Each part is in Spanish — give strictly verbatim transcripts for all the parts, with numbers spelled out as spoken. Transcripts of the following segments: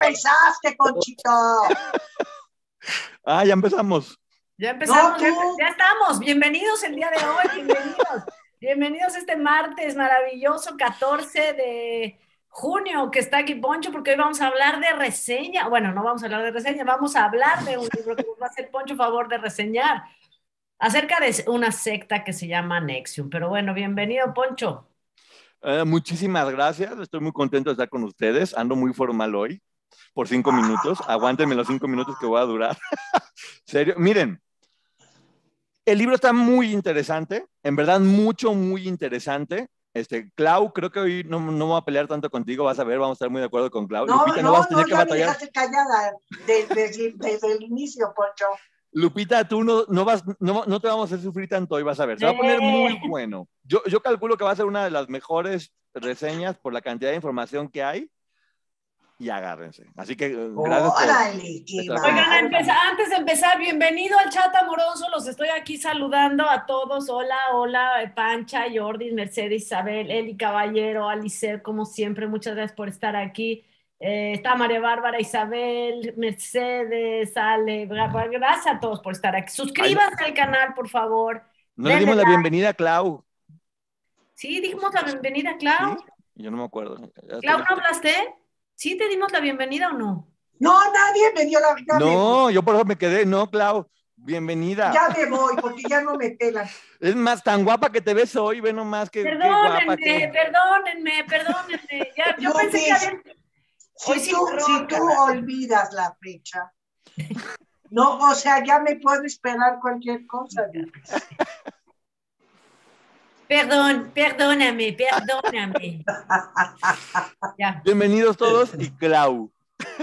empezaste, Ponchito. Ah, ya empezamos. Ya empezamos, No, ya, tú. ya estamos. Bienvenidos el día de hoy, bienvenidos. Bienvenidos este martes maravilloso, catorce de junio, que está aquí Poncho, porque hoy vamos a hablar de reseña. Bueno, no vamos a hablar de reseña, vamos a hablar de un libro que nos va a hacer Poncho favor de reseñar, acerca de una secta que se llama Nexium. Pero bueno, bienvenido, Poncho. Eh, muchísimas gracias, estoy muy contento de estar con ustedes. Ando muy formal hoy, por cinco minutos. Aguántenme los cinco minutos que voy a durar. Serio, miren, el libro está muy interesante, en verdad mucho, muy interesante. Este, Clau, creo que hoy no, no voy a pelear tanto contigo, vas a ver, vamos a estar muy de acuerdo con Clau. No, Lupita, no, no, vas a tener no, que ya me batallar. dejaste callada desde, desde, desde el inicio, Poncho. Lupita, tú no, no, vas, no, no te vamos a hacer sufrir tanto hoy, vas a ver, se va a poner muy bueno. Yo, yo calculo que va a ser una de las mejores reseñas por la cantidad de información que hay. Y agárrense. Así que gracias Órale, por estar Oigan, con empezar, antes de empezar, bienvenido al chat amoroso. Los estoy aquí saludando a todos. Hola, hola, Pancha, Jordi, Mercedes, Isabel, Eli Caballero, Alice, como siempre, muchas gracias por estar aquí. Eh, está María Bárbara, Isabel, Mercedes, Ale, gracias a todos por estar aquí. Suscríbanse Ay, al canal, por favor. no le dimos la bienvenida a Clau. Sí, dijimos la bienvenida a Clau. ¿Sí? Yo no me acuerdo. Clau, ¿no hablaste? ¿Sí te dimos la bienvenida o no? No, nadie me dio la bienvenida. No, yo por eso me quedé. No, Clau, bienvenida. Ya me voy, porque ya no me pelan. Es más, tan guapa que te ves hoy, ve nomás que, Perdónenme, qué guapa que... perdónenme, perdónenme. Ya, yo Lupi, pensé que había... Si, Hoy sí tú, me si ronca. tú olvidas la fecha, no, o sea, ya me puedo esperar cualquier cosa, Lupi. Perdón, perdóname, perdóname. Ya. Bienvenidos todos y Clau.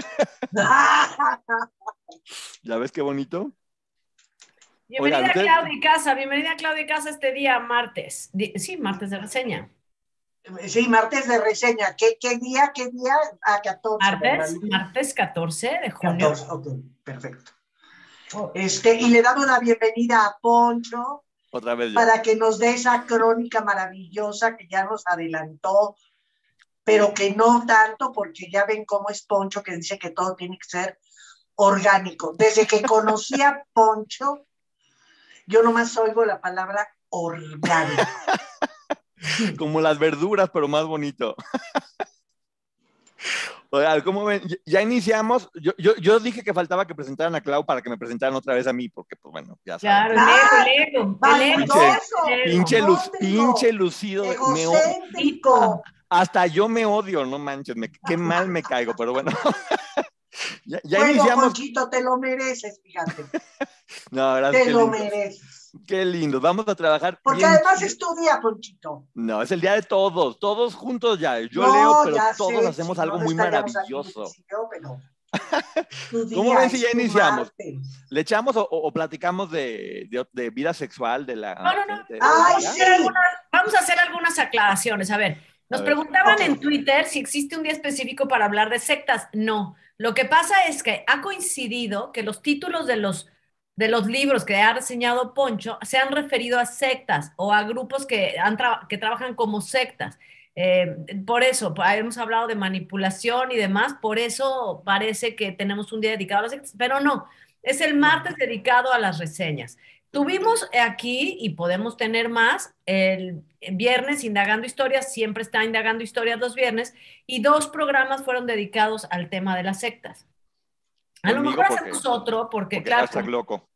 ¿Ya ves qué bonito? Bienvenida Oigan, a ustedes... Claudia Casa, bienvenida a Claudia Casa este día martes. Di- Sí, martes de reseña. Sí, martes de reseña. ¿Qué, qué día? ¿Qué día? A catorce, ¿verdad, Martes, Lupi? martes catorce de junio. catorce, ok, perfecto. Este, y le damos la bienvenida a Poncho. Otra vez yo. Para que nos dé esa crónica maravillosa que ya nos adelantó, pero que no tanto, porque ya ven cómo es Poncho, que dice que todo tiene que ser orgánico. Desde que conocí a Poncho, yo nomás oigo la palabra orgánico. Como las verduras, pero más bonito. Oigan, ¿cómo ven? Ya iniciamos. Yo, yo, yo dije que faltaba que presentaran a Clau para que me presentaran otra vez a mí, porque, pues bueno, ya saben. Claro, el ego, el ego. El ego. ¡Malditoso! Pinche, luz, ¿Dónde pinche no? lucido. Me, Egocéntrico. hasta yo me odio, no manches. Me, qué mal me caigo, pero bueno. ya, ya Bueno, iniciamos. Ponchito, te lo mereces, fíjate. No, gracias. Te qué lo lindos. mereces. Qué lindo. Vamos a trabajar. Porque bien además chido. es tu día, Ponchito. No, es el día de todos, todos juntos ya. Yo No, leo, pero ya todos sé, hacemos si algo no, no muy estaríamos aquí, maravilloso. Luis y yo, pero tu día, ¿Cómo ven si es ya tu iniciamos? martes. ¿Le echamos o, o platicamos de, de, de vida sexual de la... No, no, no. de- de- Ay, Vamos a hacer sí. algunas, vamos a hacer algunas aclaraciones. A ver, nos A ver. preguntaban Ok. en Twitter si existe un día específico para hablar de sectas. No. Lo que pasa es que ha coincidido que los títulos de los, de los libros que ha reseñado Poncho se han referido a sectas o a grupos que, han tra- que trabajan como sectas. Eh, por eso, pa- hemos hablado de manipulación y demás, por eso parece que tenemos un día dedicado a las sectas, pero no, es el martes dedicado a las reseñas. Tuvimos aquí, y podemos tener más, el viernes Indagando Historias, siempre está Indagando Historias los viernes, y dos programas fueron dedicados al tema de las sectas. A lo Conmigo mejor porque, hacemos otro, porque, porque claro, hashtag loco.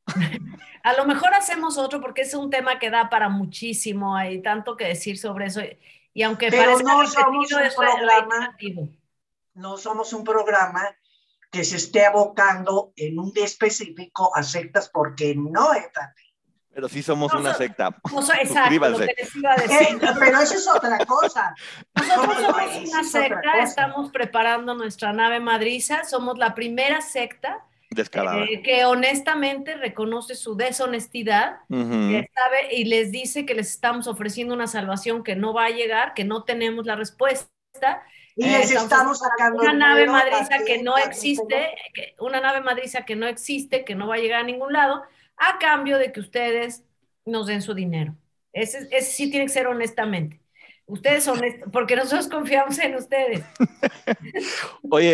a lo mejor hacemos otro porque es un tema que da para muchísimo, hay tanto que decir sobre eso, y aunque Pero parezca no somos repetido, un es programa, reiterativo. no somos un programa que se esté abocando en un día específico a sectas, porque no es así. Pero sí somos No, una so- secta. No soy exacto, lo Suscríbanse. que les iba a Eh, decir. pero eso es otra cosa. Nosotros No, somos eso una es otra secta, cosa. estamos preparando nuestra nave madriza, somos la primera secta Descarada. eh, que honestamente reconoce su deshonestidad, Ujú. que sabe y les dice que les estamos ofreciendo una salvación que no va a llegar, que no tenemos la respuesta. Y Eh, les estamos estamos haciendo sacando una nave dinero, madriza la que no tienda, existe, que- una nave madriza que no existe, que no va a llegar a ningún lado, a cambio de que ustedes nos den su dinero. Ese, ese sí tiene que ser honestamente. Ustedes honestos, porque nosotros confiamos en ustedes. Oye,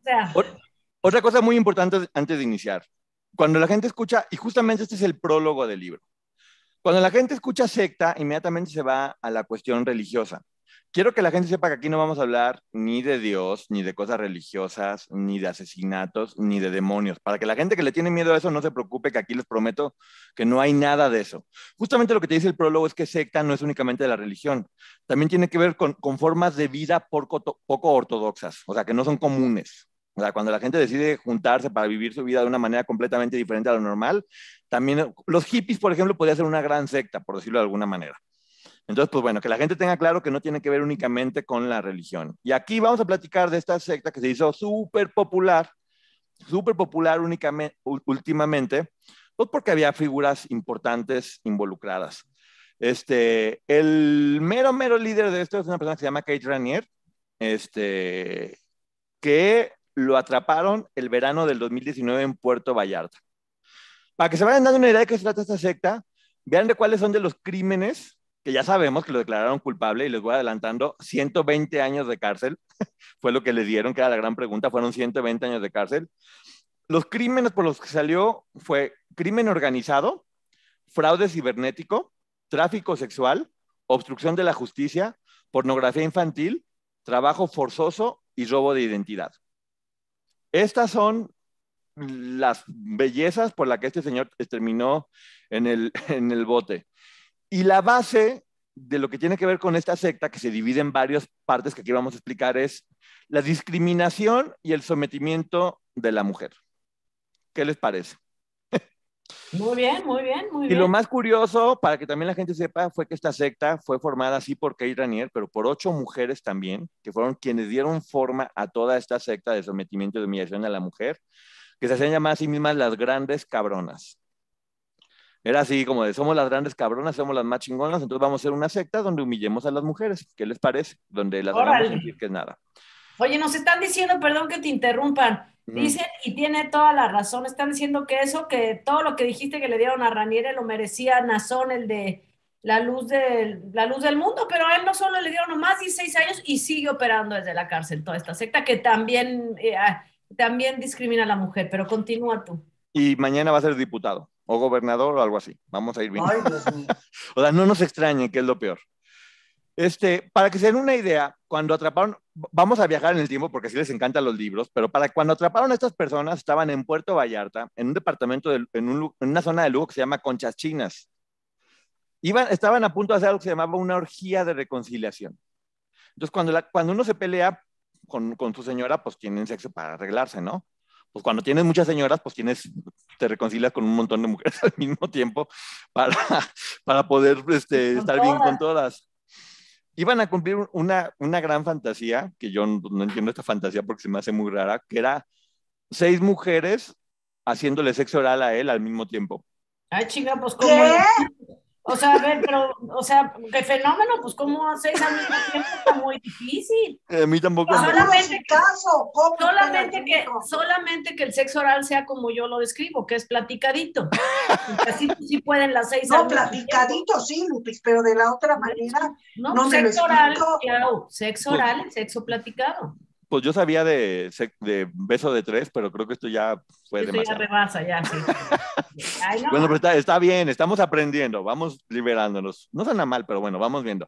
O sea, Ot- Otra cosa muy importante antes de iniciar. Cuando la gente escucha, y justamente este es el prólogo del libro, cuando la gente escucha secta, inmediatamente se va a la cuestión religiosa. Quiero que la gente sepa que aquí no vamos a hablar ni de Dios, ni de cosas religiosas, ni de asesinatos, ni de demonios. Para que la gente que le tiene miedo a eso no se preocupe, que aquí les prometo que no hay nada de eso. Justamente lo que te dice el prólogo es que secta no es únicamente de la religión, también tiene que ver con, con formas de vida poco, poco ortodoxas, o sea, que no son comunes. O sea, cuando la gente decide juntarse para vivir su vida de una manera completamente diferente a lo normal, también los hippies, por ejemplo, podría ser una gran secta, por decirlo de alguna manera. Entonces, pues bueno, que la gente tenga claro que no tiene que ver únicamente con la religión. Y aquí vamos a platicar de esta secta que se hizo súper popular, súper popular únicamente, últimamente, pues porque había figuras importantes involucradas. Este, el mero, mero líder de esto es una persona que se llama Kate Raniere, este, que lo atraparon el verano del dos mil diecinueve en Puerto Vallarta. Para que se vayan dando una idea de qué se trata esta secta, vean de cuáles son de los crímenes que ya sabemos que lo declararon culpable y les voy adelantando, ciento veinte años de cárcel, fue lo que le dieron, que era la gran pregunta, fueron ciento veinte años de cárcel. Los crímenes por los que salió fue crimen organizado, fraude cibernético, tráfico sexual, obstrucción de la justicia, pornografía infantil, trabajo forzoso y robo de identidad. Estas son las bellezas por las que este señor terminó en el, en el bote. Y la base de lo que tiene que ver con esta secta, que se divide en varias partes que aquí vamos a explicar, es la discriminación y el sometimiento de la mujer. ¿Qué les parece? muy bien, muy bien, muy Y lo bien. más curioso, para que también la gente sepa, fue que esta secta fue formada así por Kate Raniere, pero por ocho mujeres también, que fueron quienes dieron forma a toda esta secta de sometimiento y de humillación a la mujer, que se hacían llamar a sí mismas las grandes cabronas. Era así como de, somos las grandes cabronas, somos las más chingonas, entonces vamos a ser una secta donde humillemos a las mujeres. ¿Qué les parece? Donde las hagamos Órale. sentir que es nada. Oye, nos están diciendo, perdón que te interrumpan, Ujú. dicen, y tiene toda la razón, están diciendo que eso, que todo lo que dijiste que le dieron a Raniere lo merecía Nazón, el de la luz, de, la luz del mundo, pero a él no solo le dieron más dieciséis años y sigue operando desde la cárcel toda esta secta que también, eh, ah, también discrimina a la mujer, pero continúa tú. Y mañana va a ser diputado o gobernador o algo así. Vamos a ir bien. Ay, Dios mío. O sea, no nos extrañen, que es lo peor. Este, para que se den una idea, cuando atraparon, vamos a viajar en el tiempo porque sí les encantan los libros, pero para cuando atraparon a estas personas, estaban en Puerto Vallarta, en un departamento, de, en, un, en, una zona de Lugo que se llama Conchas Chinas. Iban, estaban a punto de hacer algo que se llamaba una orgía de reconciliación. Entonces, cuando, la, cuando uno se pelea con, con su señora, pues tienen sexo para arreglarse, ¿no? Pues cuando tienes muchas señoras, pues tienes, te reconcilias con un montón de mujeres al mismo tiempo para, para poder este, Con estar bien con todas. todas. Iban a cumplir una, una gran fantasía, que yo no, no entiendo esta fantasía porque se me hace muy rara, que era seis mujeres haciéndole sexo oral a él al mismo tiempo. Ay, chinga, pues cómo ¿Qué? le... O sea, a ver, pero, o sea, qué fenómeno, pues cómo seis al mismo tiempo está muy difícil. A mí tampoco me... Hazme Solamente su caso. ¿Cómo? Solamente Espérate, que, mijo. solamente que el sexo oral sea como yo lo describo, que es platicadito. Y así sí pueden las seis al No, mismo tiempo. platicadito, sí, Lupis, pero de la otra Por manera eso. No, no pues me lo sexo oral, explico. claro, sexo Pues, oral y sexo platicado. pues yo sabía de, de beso de tres, pero creo que esto ya fue Eso ya demasiado. rebasa, ya, sí. Ay, no. Bueno, pero está, está bien, estamos aprendiendo, vamos liberándonos. No suena mal, pero bueno, vamos viendo.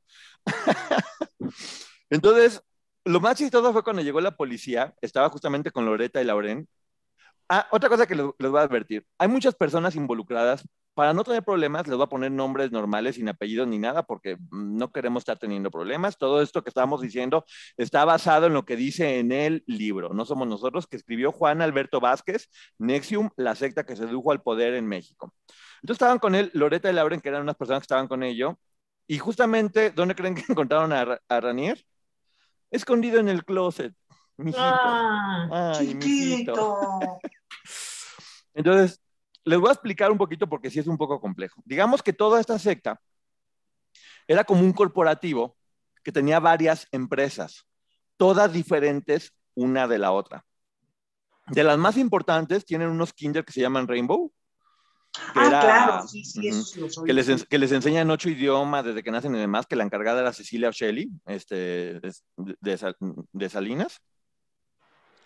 Entonces, lo más chistoso fue cuando llegó la policía, estaba justamente con Loretta y Lauren. Ah, otra cosa que les, les voy a advertir, hay muchas personas involucradas. Para no tener problemas, les voy a poner nombres normales, sin apellidos ni nada, porque no queremos estar teniendo problemas. Todo esto que estamos diciendo está basado en lo que dice en el libro. No somos nosotros, que escribió Juan Alberto Vázquez, Nexium, la secta que sedujo al poder en México. Entonces estaban con él, Loretta y Lauren, que eran unas personas que estaban con ello, y justamente, ¿dónde creen que encontraron a, a Ranier? Escondido en el closet, mijito. Ah, Ay, mijito. Chiquito. Entonces, les voy a explicar un poquito porque sí es un poco complejo. Digamos que toda esta secta era como un corporativo que tenía varias empresas, todas diferentes una de la otra. De las más importantes tienen unos kinder que se llaman Rainbow, que Ah, claro, era sí, sí, uh-huh, eso sí los que, oí, les, sí. que les enseñan ocho idiomas desde que nacen y demás, que la encargada era Cecilia Shelley, este, de, de, de Salinas.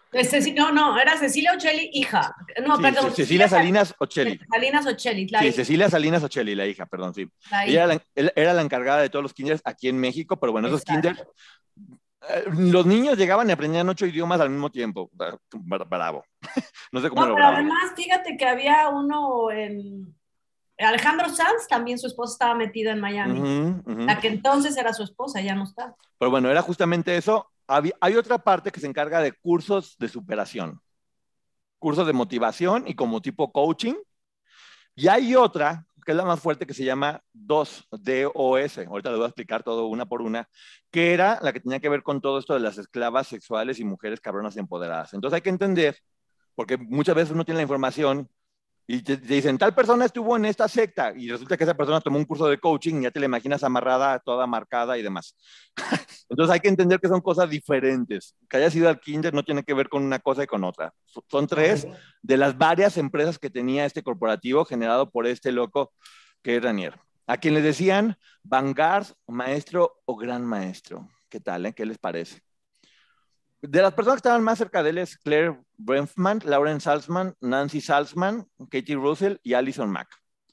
Pues Ceci- no, no, era Cecilia Ocelli, hija. No, Sí, perdón. Cecilia Salinas Ocelli. Salinas Ocelli, la Sí, hija. Cecilia Salinas Ocelli, la hija, perdón, sí. La Ella hija. era la, era la encargada de todos los kinders aquí en México, pero bueno, esos kinders, Exacto. eh, los niños llegaban y aprendían ocho idiomas al mismo tiempo. Bravo. No sé cómo No, pero lograban. además, fíjate que había uno en... Alejandro Sanz, también su esposa estaba metida en Miami. Uh-huh, uh-huh. La que entonces era su esposa, ya no está. Pero bueno, era justamente eso. Había, hay otra parte que se encarga de cursos de superación, cursos de motivación y como tipo coaching. Y hay otra, que es la más fuerte, que se llama dos, D O S. Ahorita les voy a explicar todo una por una, que era la que tenía que ver con todo esto de las esclavas sexuales y mujeres cabronas y empoderadas. Entonces hay que entender, porque muchas veces uno tiene la información y te, te dicen, tal persona estuvo en esta secta, y resulta que esa persona tomó un curso de coaching y ya te la imaginas amarrada, toda marcada y demás. Entonces hay que entender que son cosas diferentes. Que haya sido al kinder no tiene que ver con una cosa y con otra. Son tres de las varias empresas que tenía este corporativo generado por este loco que es Ranier. A quien le decían Vanguard, maestro o gran maestro. ¿Qué tal? Eh? ¿Qué les parece? De las personas que estaban más cerca de él es Claire Brenfman, Lauren Salzman, Nancy Salzman, Katie Russell y Alison Mack.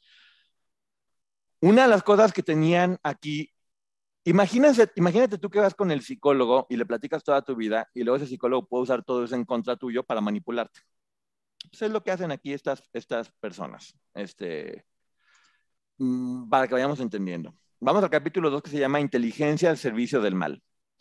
Una de las cosas que tenían aquí, imagínate, imagínate tú que vas con el psicólogo y le platicas toda tu vida y luego ese psicólogo puede usar todo eso en contra tuyo para manipularte. Eso es lo que hacen aquí estas, estas personas, este, para que vayamos entendiendo. Vamos al capítulo dos que se llama Inteligencia al servicio del mal.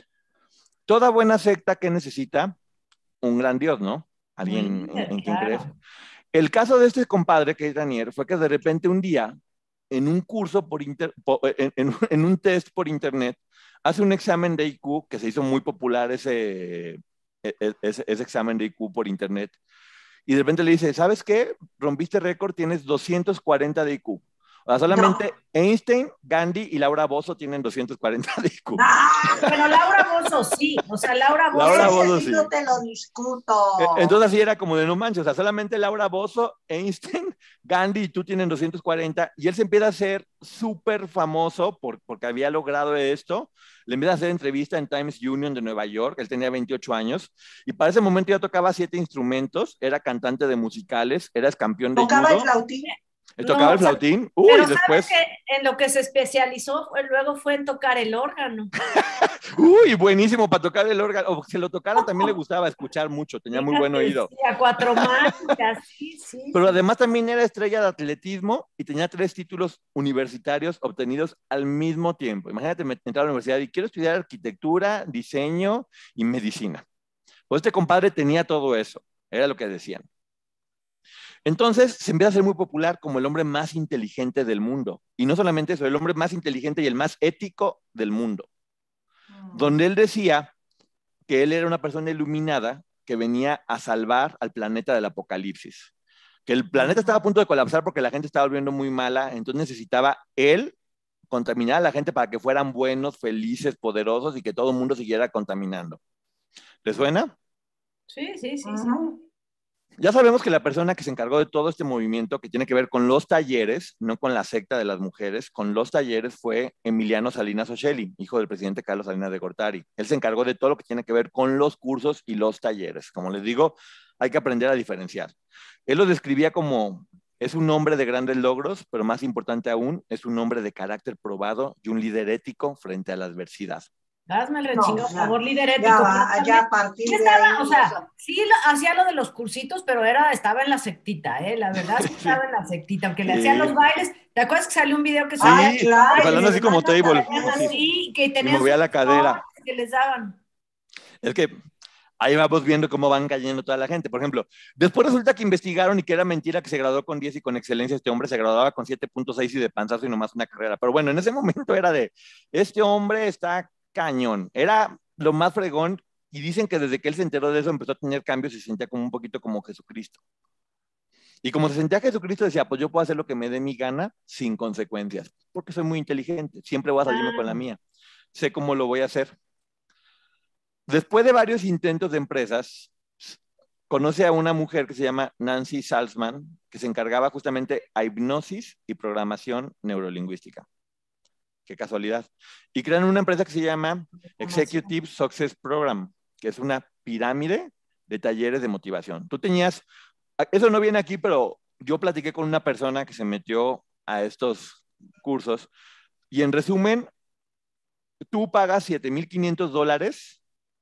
Toda buena secta que necesita un gran Dios, ¿no? Alguien en, en quien creer. El caso de este compadre que es Ranier fue que de repente un día, en un curso por, inter, por en, en, en, un test por internet, hace un examen de I Q que se hizo muy popular ese, ese, ese examen de I Q por internet. Y de repente le dice, ¿sabes qué? Rompiste récord, tienes doscientos cuarenta de I Q. O sea, solamente no. Einstein, Gandhi y Laura Bozzo tienen doscientos cuarenta de I Q. ¡Ah! Pero Laura Bozzo sí, o sea, Laura Bozzo. Laura Bozzo sí. No te lo discuto. Entonces así era como de no manches, o sea, solamente Laura Bozzo, Einstein, Gandhi y tú tienen doscientos cuarenta, y él se empieza a hacer súper famoso por, porque había logrado esto. Le empieza a hacer entrevista en Times Union de Nueva York, él tenía veintiocho años, y para ese momento ya tocaba siete instrumentos, era cantante de musicales, era campeón de ¿Tocaba judo. el flautín? Él tocaba no, el flautín. Uy, pero después... ¿sabes que en lo que se especializó fue, luego fue en tocar el órgano? Uy, buenísimo para tocar el órgano. O si lo tocaran también le gustaba escuchar mucho, tenía Fíjate, muy buen oído. Sí, a cuatro mágicas, sí, sí. Pero sí. además también era estrella de atletismo y tenía tres títulos universitarios obtenidos al mismo tiempo. Imagínate entrar a la universidad y quiero estudiar arquitectura, diseño y medicina. Pues este compadre tenía todo eso, era lo que decían. Entonces se empieza a ser muy popular como el hombre más inteligente del mundo. Y no solamente eso, el hombre más inteligente y el más ético del mundo. Mm. Donde él decía que él era una persona iluminada que venía a salvar al planeta del apocalipsis. Que el planeta estaba a punto de colapsar porque la gente estaba volviendo muy mala, entonces necesitaba él contaminar a la gente para que fueran buenos, felices, poderosos y que todo el mundo siguiera contaminando. ¿Le suena? Sí, sí, sí, sí. Uh-huh. Ya sabemos que la persona que se encargó de todo este movimiento que tiene que ver con los talleres, no con la secta de las mujeres, con los talleres fue Emiliano Salinas Ocelli, hijo del presidente Carlos Salinas de Gortari. Él se encargó de todo lo que tiene que ver con los cursos y los talleres. Como les digo, hay que aprender a diferenciar. Él lo describía como, es un hombre de grandes logros, pero más importante aún, es un hombre de carácter probado y un líder ético frente a la adversidad. Hazme el rechingo, por favor, líder ético. Ya va, ya a partir de estaba, ahí, o sea, sí lo, hacía lo de los cursitos, pero era, estaba en la sectita, ¿eh? La verdad es que estaba en la sectita, aunque sí. le hacían los bailes. ¿Te acuerdas que salió un video que sí, salía? Sí, hablando así como table. Sí, que tenían y movía la cadera. Que les daban. Es que ahí vamos viendo cómo van cayendo toda la gente. Por ejemplo, después resulta que investigaron y que era mentira que se graduó con diez y con excelencia. Este hombre se graduaba con siete punto seis y de panzazo y nomás una carrera. Pero bueno, en ese momento era de, este hombre está cañón. Era lo más fregón y dicen que desde que él se enteró de eso empezó a tener cambios y se sentía como un poquito como Jesucristo. Y como se sentía Jesucristo decía, pues yo puedo hacer lo que me dé mi gana sin consecuencias, porque soy muy inteligente, siempre voy a salirme ah. con la mía. Sé cómo lo voy a hacer. Después de varios intentos de empresas, conoce a una mujer que se llama Nancy Salzman, que se encargaba justamente a hipnosis y programación neurolingüística. Qué casualidad. Y crean una empresa que se llama Executive Success Program, que es una pirámide de talleres de motivación. Tú tenías, eso no viene aquí, pero yo platiqué con una persona que se metió a estos cursos y en resumen, tú pagas siete mil quinientos dólares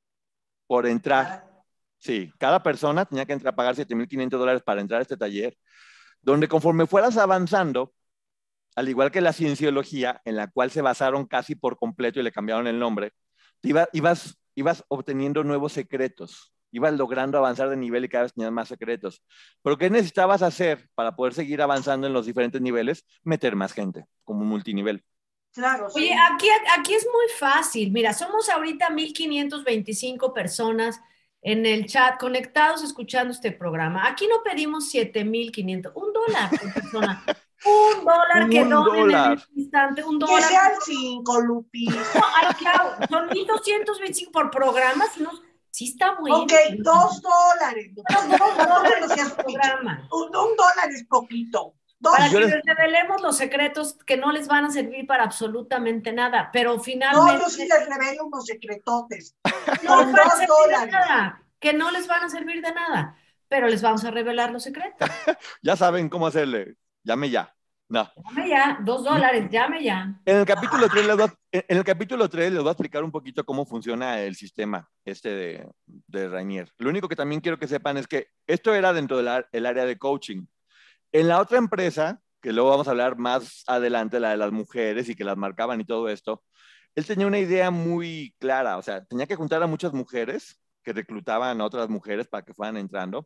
por entrar. Sí, cada persona tenía que entrar a pagar siete mil quinientos dólares para entrar a este taller, donde conforme fueras avanzando, al igual que la cienciología, en la cual se basaron casi por completo y le cambiaron el nombre, te iba, ibas, ibas obteniendo nuevos secretos, ibas logrando avanzar de nivel y cada vez tenías más secretos. Pero ¿qué necesitabas hacer para poder seguir avanzando en los diferentes niveles? Meter más gente, como un multinivel. Claro, Oye, sí. aquí, aquí es muy fácil. Mira, somos ahorita mil quinientas veinticinco personas en el chat conectados escuchando este programa. Aquí no pedimos siete mil quinientos, un dólar por persona. Un dólar que Un donen en dólar. este instante, un Que dólar. sean cinco, Lupis. No, ay, claro, son mil doscientos veinticinco por programa, si no, sí está bueno. Ok, dos dólares. Pero dos Tampoco dólares no seas por picho. programa. Un, un dólar es poquito. Dos. Para yo que les- les revelemos los secretos que no les van a servir para absolutamente nada, pero No, finalmente yo sí les revelo unos secretotes. no les Con van a dos servir de dólares. nada, que no les van a servir de nada, pero les vamos a revelar los secretos. Ya saben cómo hacerle. Llame ya. No. Llame ya, dos dólares, llame ya. En el capítulo tres les voy a, en el capítulo tres les voy a explicar un poquito cómo funciona el sistema este de, de Rainier. Lo único que también quiero que sepan es que esto era dentro del el área de coaching. En la otra empresa, que luego vamos a hablar más adelante, la de las mujeres y que las marcaban y todo esto, él tenía una idea muy clara, o sea, tenía que juntar a muchas mujeres que reclutaban a otras mujeres para que fueran entrando,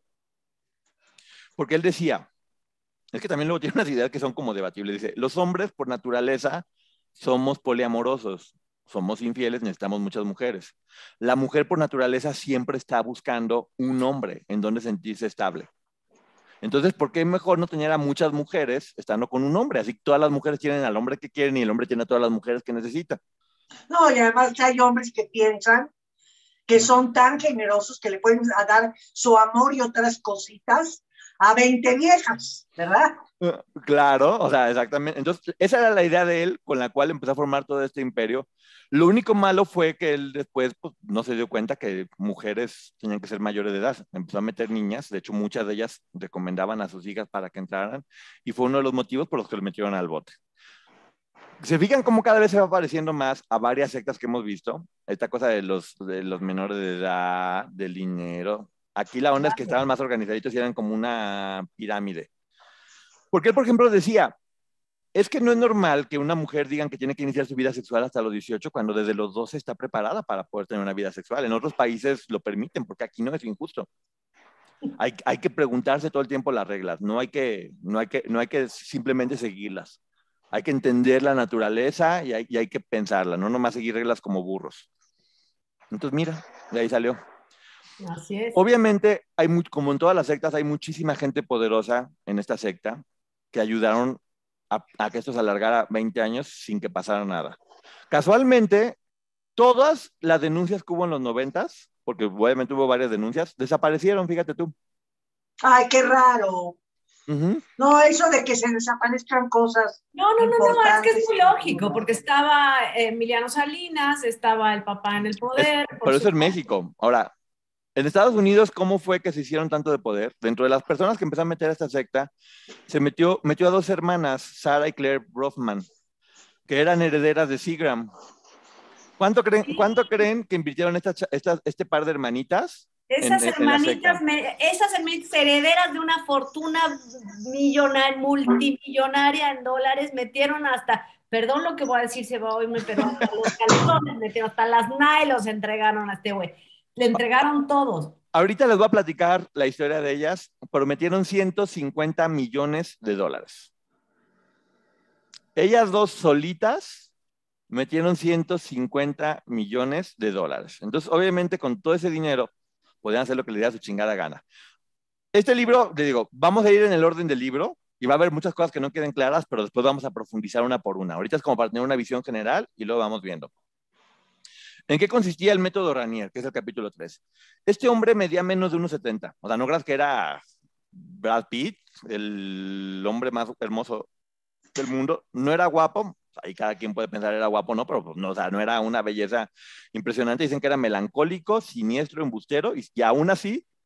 porque él decía, es que también luego tiene unas ideas que son como debatibles, dice, los hombres por naturaleza somos poliamorosos, somos infieles, necesitamos muchas mujeres. La mujer por naturaleza siempre está buscando un hombre en donde sentirse estable. Entonces, ¿por qué mejor no tener a muchas mujeres estando con un hombre? Así que todas las mujeres tienen al hombre que quieren y el hombre tiene a todas las mujeres que necesita. No, y además que hay hombres que piensan que son tan generosos que le pueden dar su amor y otras cositas a veinte viejas, ¿verdad? Uh, claro, o sea, exactamente. Entonces, esa era la idea de él con la cual empezó a formar todo este imperio. Lo único malo fue que él después pues, no se dio cuenta que mujeres tenían que ser mayores de edad. Empezó a meter niñas, de hecho muchas de ellas recomendaban a sus hijas para que entraran y fue uno de los motivos por los que los metieron al bote. ¿Se fijan cómo cada vez se va pareciendo más a varias sectas que hemos visto? Esta cosa de los, de los menores de edad, del dinero. Aquí la onda es que estaban más organizaditos y eran como una pirámide. Porque él, por ejemplo, decía, es que no es normal que una mujer digan que tiene que iniciar su vida sexual hasta los dieciocho cuando desde los doce está preparada para poder tener una vida sexual. En otros países lo permiten porque aquí no es injusto. Hay, hay que preguntarse todo el tiempo las reglas, no hay que, no hay que, no hay que simplemente seguirlas. Hay que entender la naturaleza y hay, y hay que pensarla, no nomás seguir reglas como burros. Entonces, mira, de ahí salió. Así es. Obviamente, hay muy, como en todas las sectas, hay muchísima gente poderosa en esta secta que ayudaron a, a que esto se alargara veinte años sin que pasara nada. Casualmente, todas las denuncias que hubo en los noventas, porque obviamente hubo varias denuncias, desaparecieron, fíjate tú. Ay, qué raro. Uh-huh. No, eso de que se desaparezcan cosas. No, no, no, no, es que es muy lógico, porque estaba Emiliano Salinas, estaba el papá en el poder. Es, pero eso es México. Ahora, en Estados Unidos, ¿cómo fue que se hicieron tanto de poder? Dentro de las personas que empezaron a meter a esta secta, se metió, metió a dos hermanas, Sarah y Claire Brofman, que eran herederas de Seagram. ¿Cuánto creen, sí. ¿cuánto creen que invirtieron esta, esta, este par de hermanitas? Esas en, hermanitas, en me, esas hermanitas herederas de una fortuna millonaria, multimillonaria en dólares, metieron hasta, perdón lo que voy a decir, se va a oírme, pero hasta los calzones metieron, hasta las nailos entregaron a este güey. Le entregaron todos. Ahorita les voy a platicar la historia de ellas. Prometieron ciento cincuenta millones de dólares. Ellas dos solitas metieron ciento cincuenta millones de dólares. Entonces, obviamente, con todo ese dinero, podían hacer lo que les diera su chingada gana. Este libro, le digo, vamos a ir en el orden del libro y va a haber muchas cosas que no queden claras, pero después vamos a profundizar una por una. Ahorita es como para tener una visión general y luego vamos viendo. ¿En qué consistía el método Rainier? Que es el capítulo tres. Este hombre medía menos de uno setenta. O sea, no creas que era Brad Pitt, el hombre más hermoso del mundo. No era guapo. Ahí cada quien puede pensar era guapo, ¿no? Pero no, o sea, no era una belleza impresionante. Dicen que era melancólico, siniestro, embustero, y, y aún así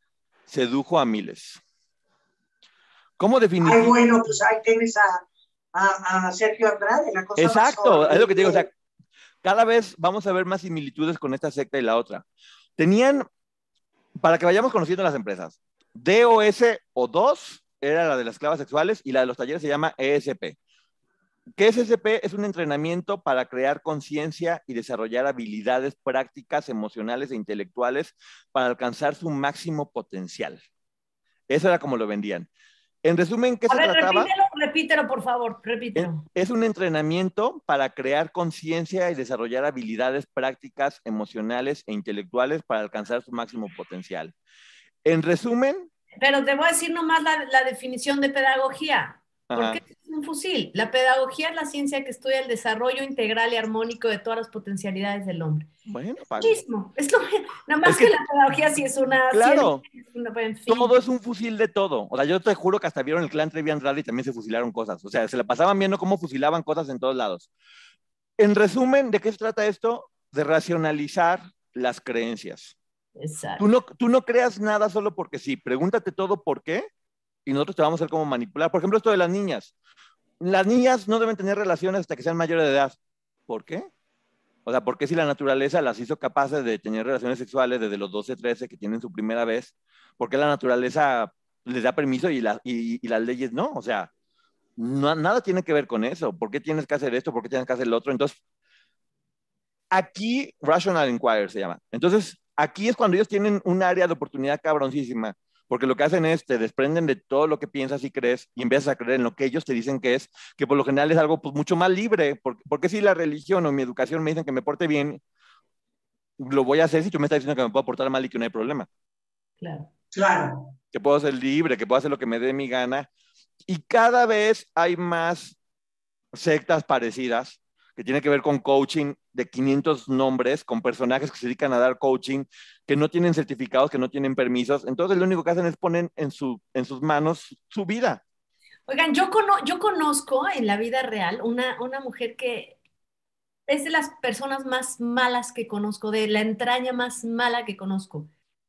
sedujo a miles. ¿Cómo definir? Ay, bueno, pues ahí tienes a, a, a Sergio Andrade, la cosa Exacto, más es lo que te digo, o sea, horrible. cada vez vamos a ver más similitudes con esta secta y la otra. Tenían, para que vayamos conociendo las empresas, D O S o dos era la de las esclavas sexuales y la de los talleres se llama E S P. ¿Qué es E S P? Es un entrenamiento para crear conciencia y desarrollar habilidades prácticas, emocionales e intelectuales para alcanzar su máximo potencial. Eso era como lo vendían. En resumen, ¿qué A se ver, trataba? repítelo, repítelo, por favor, repítelo. Es un entrenamiento para crear conciencia y desarrollar habilidades prácticas, emocionales e intelectuales para alcanzar su máximo potencial. En resumen, Pero te voy a decir nomás la, la definición de pedagogía. ¿Por ajá, qué es un fusil? La pedagogía es la ciencia que estudia el desarrollo integral y armónico de todas las potencialidades del hombre. bueno, Es pa- lo mismo, es lo, nada es más que que, la pedagogía sí es una ciencia, claro, es una, en todo fin. es un fusil de todo. O sea, yo te juro que hasta vieron el clan Trevi Andrade y también se fusilaron cosas. O sea, se la pasaban viendo cómo fusilaban cosas en todos lados. En resumen, ¿de qué se trata esto? De racionalizar las creencias. Tú Exacto. no, tú no creas nada solo porque sí. Pregúntate todo por qué y nosotros te vamos a hacer cómo manipular. Por ejemplo, esto de las niñas. Las niñas no deben tener relaciones hasta que sean mayores de edad. ¿Por qué? O sea, ¿por qué si la naturaleza las hizo capaces de tener relaciones sexuales desde los doce, trece que tienen su primera vez? ¿Por qué la naturaleza les da permiso y, la, y, y las leyes no? O sea, no, nada tiene que ver con eso. ¿Por qué tienes que hacer esto? ¿Por qué tienes que hacer lo otro? Entonces, aquí Rational Inquirer se llama. Entonces, aquí es cuando ellos tienen un área de oportunidad cabroncísima, porque lo que hacen es te desprenden de todo lo que piensas y crees y empiezas a creer en lo que ellos te dicen que es, que por lo general es algo pues, mucho más libre, porque, porque si la religión o mi educación me dicen que me porte bien, lo voy a hacer si tú me estás diciendo que me puedo portar mal y que no hay problema, Claro. Claro. que puedo ser libre, que puedo hacer lo que me dé mi gana. Y cada vez hay más sectas parecidas que tienen que ver con coaching de quinientos nombres, con personajes que se dedican a dar coaching, que no tienen certificados, que no tienen permisos. Entonces lo único que hacen es poner en, su, en sus manos su vida. Oigan, yo, cono- yo conozco en la vida real una, una mujer que es de las personas más malas que conozco, de la entraña más mala que conozco,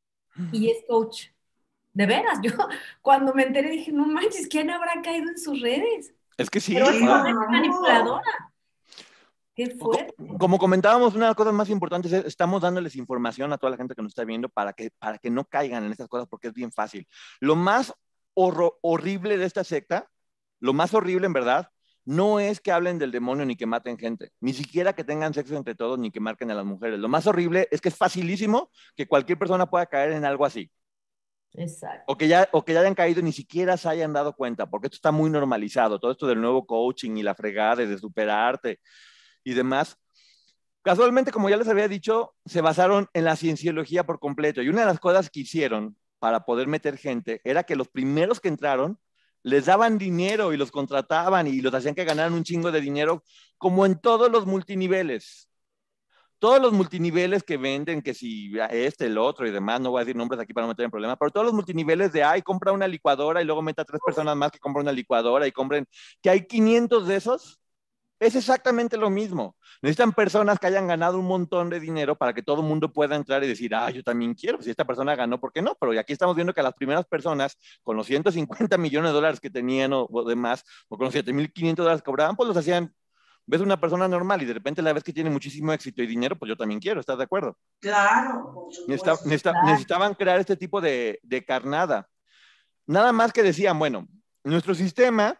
y es coach. De veras, yo cuando me enteré dije, no manches, ¿quién habrá caído en sus redes? Es que Pero sí, es o ¡Qué sea, una horror! manipuladora. Qué co- fuerte. como comentábamos, una de las cosas más importantes es estamos dándoles información a toda la gente que nos está viendo para que, para que no caigan en estas cosas porque es bien fácil. Lo más horro- horrible de esta secta, lo más horrible en verdad, no es que hablen del demonio ni que maten gente, ni siquiera que tengan sexo entre todos ni que marquen a las mujeres. Lo más horrible es que es facilísimo que cualquier persona pueda caer en algo así. Exacto. O que, ya, o que ya hayan caído y ni siquiera se hayan dado cuenta, porque esto está muy normalizado, todo esto del nuevo coaching y la fregada de superarte y demás. Casualmente, como ya les había dicho, se basaron en la cienciología por completo. Y una de las cosas que hicieron para poder meter gente era que los primeros que entraron les daban dinero y los contrataban y los hacían que ganaran un chingo de dinero, como en todos los multiniveles. Todos los multiniveles que venden, que si este, el otro y demás, no voy a decir nombres aquí para no meter en problemas, pero todos los multiniveles de, ay, compra una licuadora y luego meta a tres personas más que compran una licuadora y compren, que hay quinientos de esos, es exactamente lo mismo. Necesitan personas que hayan ganado un montón de dinero para que todo el mundo pueda entrar y decir, ah, yo también quiero. Si esta persona ganó, ¿por qué no? Pero aquí estamos viendo que las primeras personas, con los ciento cincuenta millones de dólares que tenían o, o demás, o con los siete mil quinientos dólares que cobraban, pues los hacían. Ves una persona normal y de repente la ves que tiene muchísimo éxito y dinero, pues yo también quiero, ¿estás de acuerdo? Claro, por Necesita, supuesto. necesita, Claro. necesitaban crear este tipo de, de carnada. Nada más que decían, bueno, nuestro sistema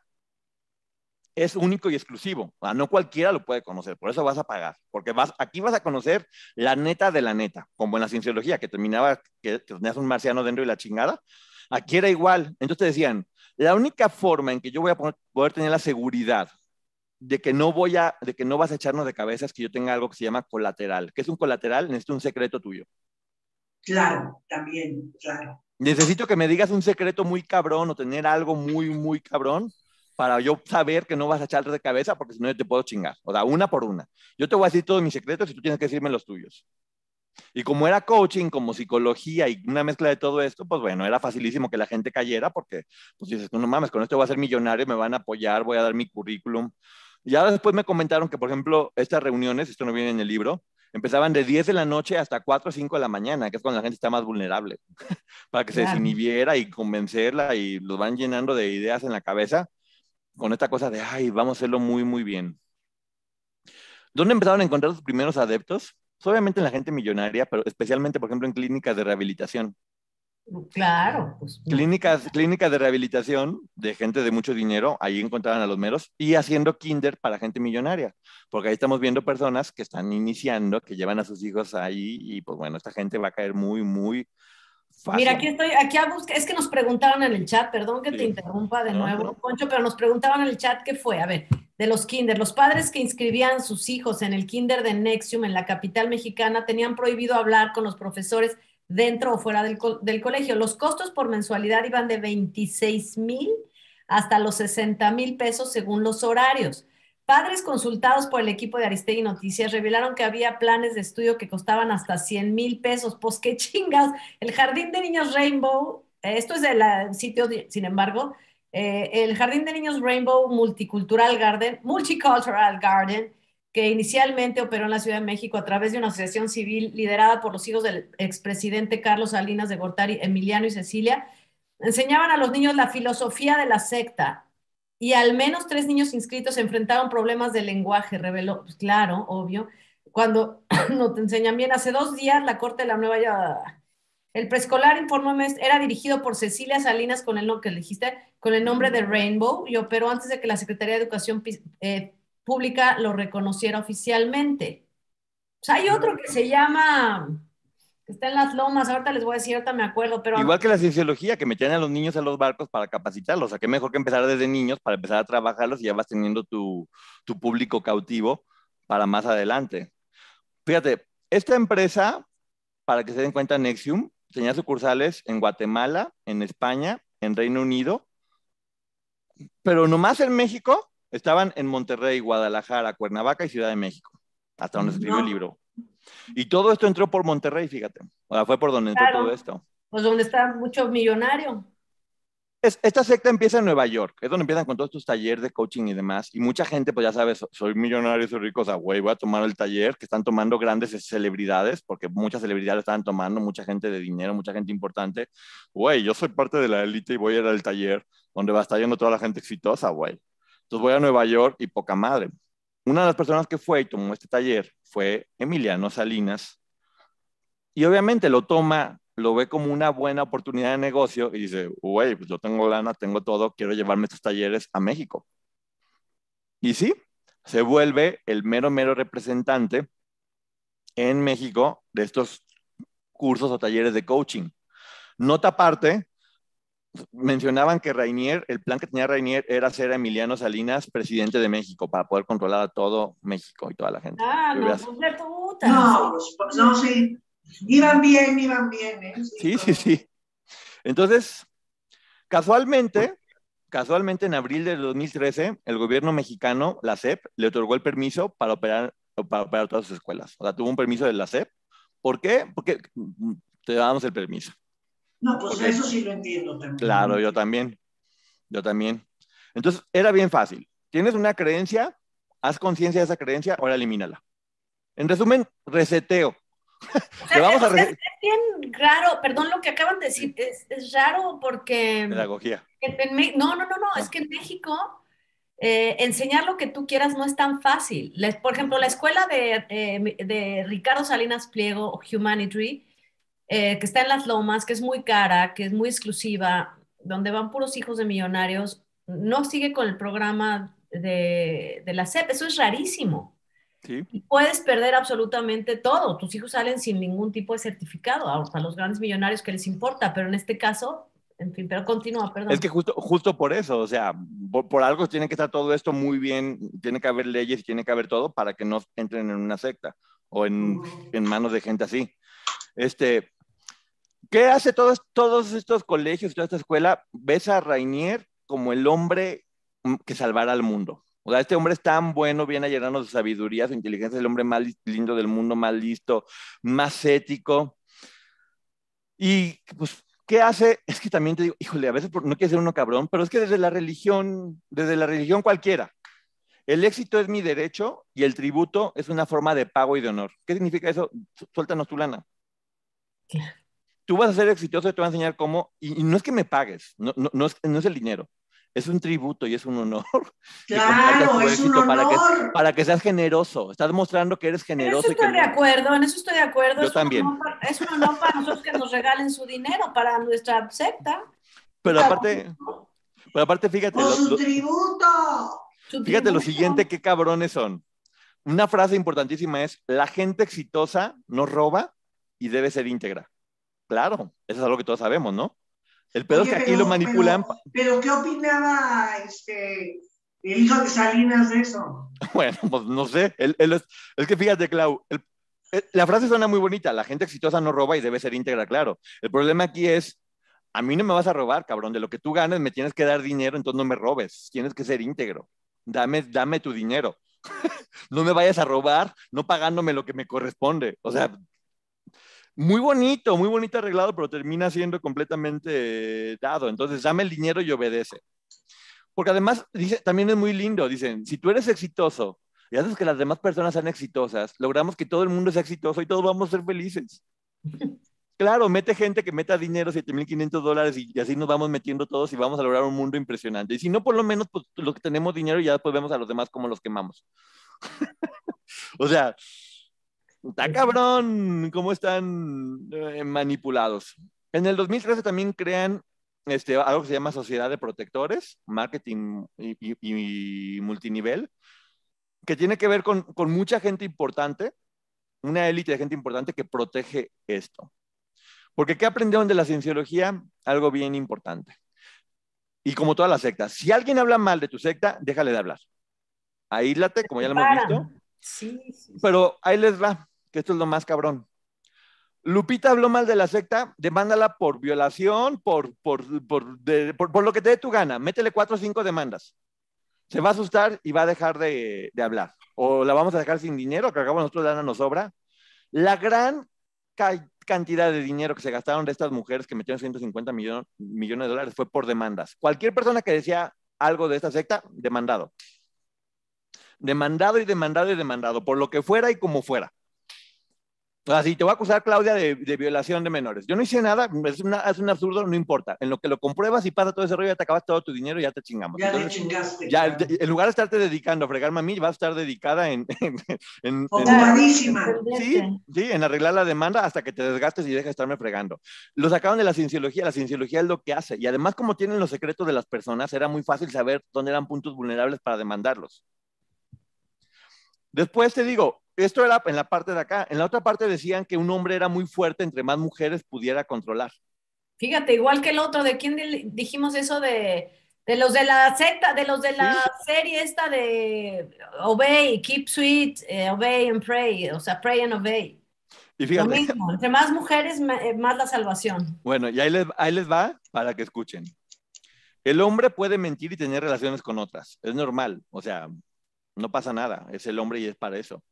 es único y exclusivo. O sea, no cualquiera lo puede conocer, por eso vas a pagar, porque vas, aquí vas a conocer la neta de la neta, como en la cienciología, que terminaba que, que tenías un marciano dentro y la chingada. Aquí era igual. Entonces te decían, la única forma en que yo voy a poder, poder tener la seguridad de que no voy a, de que no vas a echarnos de cabeza es que yo tenga algo que se llama colateral. ¿Qué es un colateral? Necesito un secreto tuyo. Claro, también, claro. Necesito que me digas un secreto muy cabrón o tener algo muy, muy cabrón para yo saber que no vas a echarte de cabeza porque si no yo te puedo chingar. O sea, una por una. Yo te voy a decir todos mis secretos y tú tienes que decirme los tuyos. Y como era coaching, como psicología y una mezcla de todo esto, pues bueno, era facilísimo que la gente cayera porque, pues dices, no mames, con esto voy a ser millonario, me van a apoyar, voy a dar mi currículum. Ya después me comentaron que, por ejemplo, estas reuniones, esto no viene en el libro, Empezaban de diez de la noche hasta cuatro o cinco de la mañana, que es cuando la gente está más vulnerable, para que se Claro. desinhibiera y convencerla y los van llenando de ideas en la cabeza con esta cosa de, ay, vamos a hacerlo muy, muy bien. ¿Dónde empezaron a encontrar sus primeros adeptos? Pues obviamente en la gente millonaria, pero especialmente, por ejemplo, en clínicas de rehabilitación. Claro, pues no. Clínicas, clínicas de rehabilitación de gente de mucho dinero, ahí encontraban a los meros, y haciendo kinder para gente millonaria, porque ahí estamos viendo personas que están iniciando, que llevan a sus hijos ahí, y pues bueno, esta gente va a caer muy, muy Mira, fácil. aquí estoy, aquí a buscar, es que nos preguntaban en el chat, perdón que te Sí. interrumpa de ¿No? nuevo, ¿No? Poncho, pero nos preguntaban en el chat qué fue, a ver, de los kinder, los padres que inscribían sus hijos en el kinder de Nexium en la capital mexicana tenían prohibido hablar con los profesores dentro o fuera del, co- del colegio. Los costos por mensualidad iban de veintiséis mil hasta los sesenta mil pesos según los horarios. Padres consultados por el equipo de Aristegui Noticias revelaron que había planes de estudio que costaban hasta cien mil pesos. Pues qué chingas. El Jardín de Niños Rainbow, eh, esto es del eh, sitio, de- sin embargo, eh, el Jardín de Niños Rainbow Multicultural Garden, Multicultural Garden, que inicialmente operó en la Ciudad de México a través de una asociación civil liderada por los hijos del expresidente Carlos Salinas de Gortari, Emiliano y Cecilia, enseñaban a los niños la filosofía de la secta y al menos tres niños inscritos enfrentaron problemas de lenguaje, reveló, pues claro, obvio, cuando no te enseñan bien. Hace dos días la Corte de la Nueva York, el preescolar informó, era dirigido por Cecilia Salinas con el, que dijiste, con el nombre de Rainbow y operó antes de que la Secretaría de Educación eh, Pública lo reconociera oficialmente. O sea, hay otro que se llama, que está en las lomas, ahorita les voy a decir, ahorita me acuerdo, pero Igual que la cienciología, que metían a los niños a los barcos para capacitarlos. O sea, qué mejor que empezar desde niños para empezar a trabajarlos y ya vas teniendo tu, tu público cautivo para más adelante. Fíjate, esta empresa, para que se den cuenta, Nexium, tenía sucursales en Guatemala, en España, en Reino Unido, pero nomás en México estaban en Monterrey, Guadalajara, Cuernavaca y Ciudad de México, hasta donde se escribió el No, libro. Y todo esto entró por Monterrey, fíjate. O sea, fue por donde entró todo claro, esto. pues donde está mucho millonario. Es, esta secta empieza en Nueva York, es donde empiezan con todos estos talleres de coaching y demás. Y mucha gente, pues ya sabes, soy millonario, soy rico, o sea, güey, voy a tomar el taller que están tomando grandes celebridades, porque muchas celebridades estaban tomando, mucha gente de dinero, mucha gente importante. Güey, yo soy parte de la élite y voy a ir al taller donde va a estar yendo toda la gente exitosa, güey. Entonces voy a Nueva York y poca madre. Una de las personas que fue y tomó este taller fue Emiliano Salinas. Y obviamente lo toma, lo ve como una buena oportunidad de negocio y dice, güey, pues yo tengo lana, tengo todo, quiero llevarme estos talleres a México. Y sí, se vuelve el mero, mero representante en México de estos cursos o talleres de coaching. Nota aparte, mencionaban que Rainier, el plan que tenía Rainier era hacer a Emiliano Salinas presidente de México para poder controlar a todo México y toda la gente. Ah, ¿Qué no, hubieras? pues de putas. no, pues, pues, no, sí. Iban bien, iban bien, ¿eh? Sí, Sí, sí, todo. sí. Entonces, casualmente, casualmente en abril de dos mil trece, el gobierno mexicano, la S E P, le otorgó el permiso para operar, para operar todas sus escuelas. O sea, tuvo un permiso de la S E P. ¿Por qué? Porque te damos el permiso. No, pues Porque, eso sí lo entiendo también, claro, ¿no? yo también, yo también. Entonces, era bien fácil. Tienes una creencia, haz conciencia de esa creencia, ahora elimínala. En resumen, reseteo. O Te sea, eh, vamos o a sea, es, re es bien raro, perdón lo que acaban de decir, es, es raro porque en, pedagogía. en Me- no, no, no, no, es Ah, que en México eh, enseñar lo que tú quieras no es tan fácil. Les- por ejemplo, la escuela de, eh, de Ricardo Salinas Pliego, Humanity, eh, que está en Las Lomas, que es muy cara, que es muy exclusiva, donde van puros hijos de millonarios, no sigue con el programa de, de la S E P. Eso es rarísimo. sí. Y puedes perder absolutamente todo. Tus hijos salen sin ningún tipo de certificado, a, a los grandes millonarios que les importa, pero en este caso, en fin, pero continúa, Es que perdón. justo, justo por eso, o sea, por, por algo tiene que estar todo esto muy bien, tiene que haber leyes y tiene que haber todo para que no entren en una secta o en, Ujú. en manos de gente así. Este, ¿qué hace todos, todos estos colegios, toda esta escuela? Ves a Rainier como el hombre mm, que salvará al mundo. O sea, este hombre es tan bueno, viene a llenarnos de sabiduría, su inteligencia, es el hombre más lindo del mundo, más listo, más ético. Y pues, ¿qué hace? Es que también te digo, híjole, a veces no quiero ser uno cabrón, pero es que desde la religión, desde la religión cualquiera, El éxito es mi derecho y el tributo es una forma de pago y de honor. ¿Qué significa eso? Suéltanos tu lana. Claro. Tú vas a ser exitoso y te voy a enseñar cómo, y, y no es que me pagues, no, no, no, es, no es el dinero, es un tributo y es un honor que compartas Claro, tu es un éxito para que, honor. para que seas generoso. Estás mostrando que eres En eso generoso y que estoy de no. acuerdo, en eso estoy de acuerdo. Yo Es un también. honor para, es un honor para nosotros que nos regalen su dinero para nuestra secta. Pero Está aparte, bonito. pero aparte fíjate, ¡O lo, su lo, tributo! Su fíjate lo tributo. siguiente, qué cabrones son. Una frase importantísima es, la gente exitosa no roba y debe ser íntegra. Claro, eso es algo que todos sabemos, ¿no? El pedo es Oye, que aquí lo pero, manipulan. pero, pero, ¿qué opinaba este, el hijo de Salinas de eso? Bueno, pues no sé. Él, él es, es que fíjate, Clau, el, el, la frase suena muy bonita. La gente exitosa no roba y debe ser íntegra, claro. El problema aquí es, a mí no me vas a robar, cabrón. De lo que tú ganes me tienes que dar dinero, entonces no me robes. Tienes que ser íntegro. Dame, dame tu dinero. No me vayas a robar, no pagándome lo que me corresponde. O sea, muy bonito, muy bonito arreglado, pero termina siendo completamente dado. Entonces, dame el dinero y obedece. Porque además, dice, también es muy lindo, dicen, si tú eres exitoso y haces que las demás personas sean exitosas, logramos que todo el mundo sea exitoso y todos vamos a ser felices. Claro, mete gente que meta dinero, siete mil quinientos dólares, y, y así nos vamos metiendo todos y vamos a lograr un mundo impresionante. Y si no, por lo menos, pues los que tenemos dinero y ya después vemos a los demás como los quemamos. O sea, está cabrón cómo están eh, manipulados. En el dos mil trece también crean este, algo que se llama Sociedad de Protectores, Marketing y, y, y Multinivel, que tiene que ver con, con mucha gente importante, una élite de gente importante que protege esto. Porque ¿qué aprendieron de la cienciología? Algo bien importante. Y como todas las sectas, si alguien habla mal de tu secta, déjale de hablar. Aíslate, como ya lo hemos visto, Paran. Sí, sí, sí. pero ahí les va, que esto es lo más cabrón. Lupita habló mal de la secta, demándala por violación, por, por, por, de, por, por lo que te dé tu gana. Métele cuatro o cinco demandas. Se va a asustar y va a dejar de, de hablar. O la vamos a dejar sin dinero, que acabamos nosotros lana nos sobra. La gran ca cantidad de dinero que se gastaron de estas mujeres que metieron ciento cincuenta millon, millones de dólares fue por demandas. Cualquier persona que decía algo de esta secta, demandado. Demandado y demandado y demandado, por lo que fuera y como fuera. Así, te voy a acusar, Claudia, de, de violación de menores. Yo no hice nada, es, una, es un absurdo, no importa. En lo que lo compruebas y pasa todo ese rollo, ya te acabas todo tu dinero y ya te chingamos. Ya Entonces, te chingaste, ya, claro. en lugar de estarte dedicando a fregarme a mí, vas a estar dedicada en, en, en, en, Ocupadísima. sí, sí, en arreglar la demanda hasta que te desgastes y dejes de estarme fregando. Lo sacaron de la cienciología, la cienciología es lo que hace. Y además, como tienen los secretos de las personas, era muy fácil saber dónde eran puntos vulnerables para demandarlos. Después te digo, esto era en la parte de acá. En la otra parte decían que un hombre era muy fuerte, entre más mujeres pudiera controlar. Fíjate, igual que el otro, ¿de quién di- dijimos eso de, de los de la secta, de los de ¿Sí? la serie esta de Obey, Keep Sweet, eh, Obey and Pray, o sea, Pray and Obey. Y Lo fíjate, mismo, entre más mujeres, ma- eh, más la salvación. bueno, y ahí les, ahí les va para que escuchen. El hombre puede mentir y tener relaciones con otras. Es normal, o sea, no pasa nada. Es el hombre y es para eso.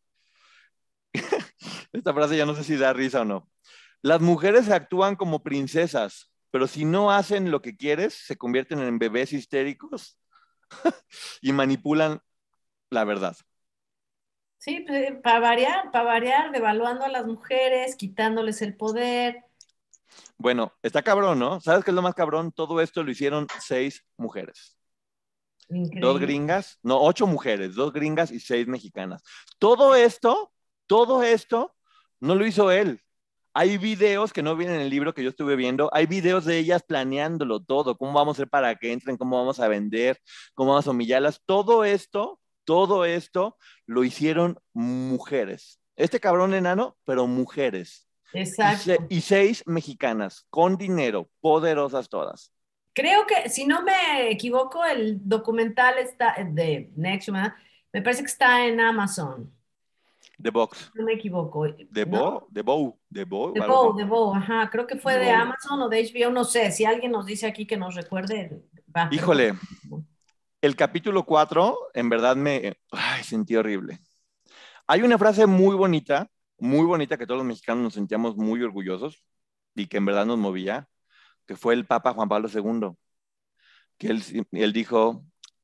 Esta frase ya no sé si da risa o no. Las mujeres actúan como princesas, pero si no hacen lo que quieres, se convierten en bebés histéricos y manipulan la verdad. Sí, pues, para variar, para variar, devaluando a las mujeres, quitándoles el poder. Bueno, está cabrón, ¿no? ¿Sabes qué es lo más cabrón? Todo esto lo hicieron seis mujeres. Dos Increíble. gringas, no, ocho mujeres, dos gringas y seis mexicanas. Todo esto, todo esto, no lo hizo él. Hay videos que no vienen en el libro que yo estuve viendo, hay videos de ellas planeándolo todo, cómo vamos a hacer para que entren, cómo vamos a vender, cómo vamos a humillarlas. Todo esto, todo esto lo hicieron mujeres. Este cabrón enano, pero mujeres. Y, se, Exacto. y seis mexicanas, con dinero, poderosas todas. Creo que, si no me equivoco, el documental está de Nextman, me parece que está en Amazon. The Box. No me equivoco, The ¿no? Bow, The Bow, The Bow, The algo así. Bow, The Bow, ajá, creo que fue The de Bow. Amazon o de H B O, no sé, si alguien nos dice aquí que nos recuerde, va, pero creo Híjole, que- el capítulo cuatro, en verdad me ay, sentí horrible. Hay una frase muy bonita, muy bonita que todos los mexicanos nos sentíamos muy orgullosos y que en verdad nos movía, que fue el Papa Juan Pablo segundo, que él, él dijo,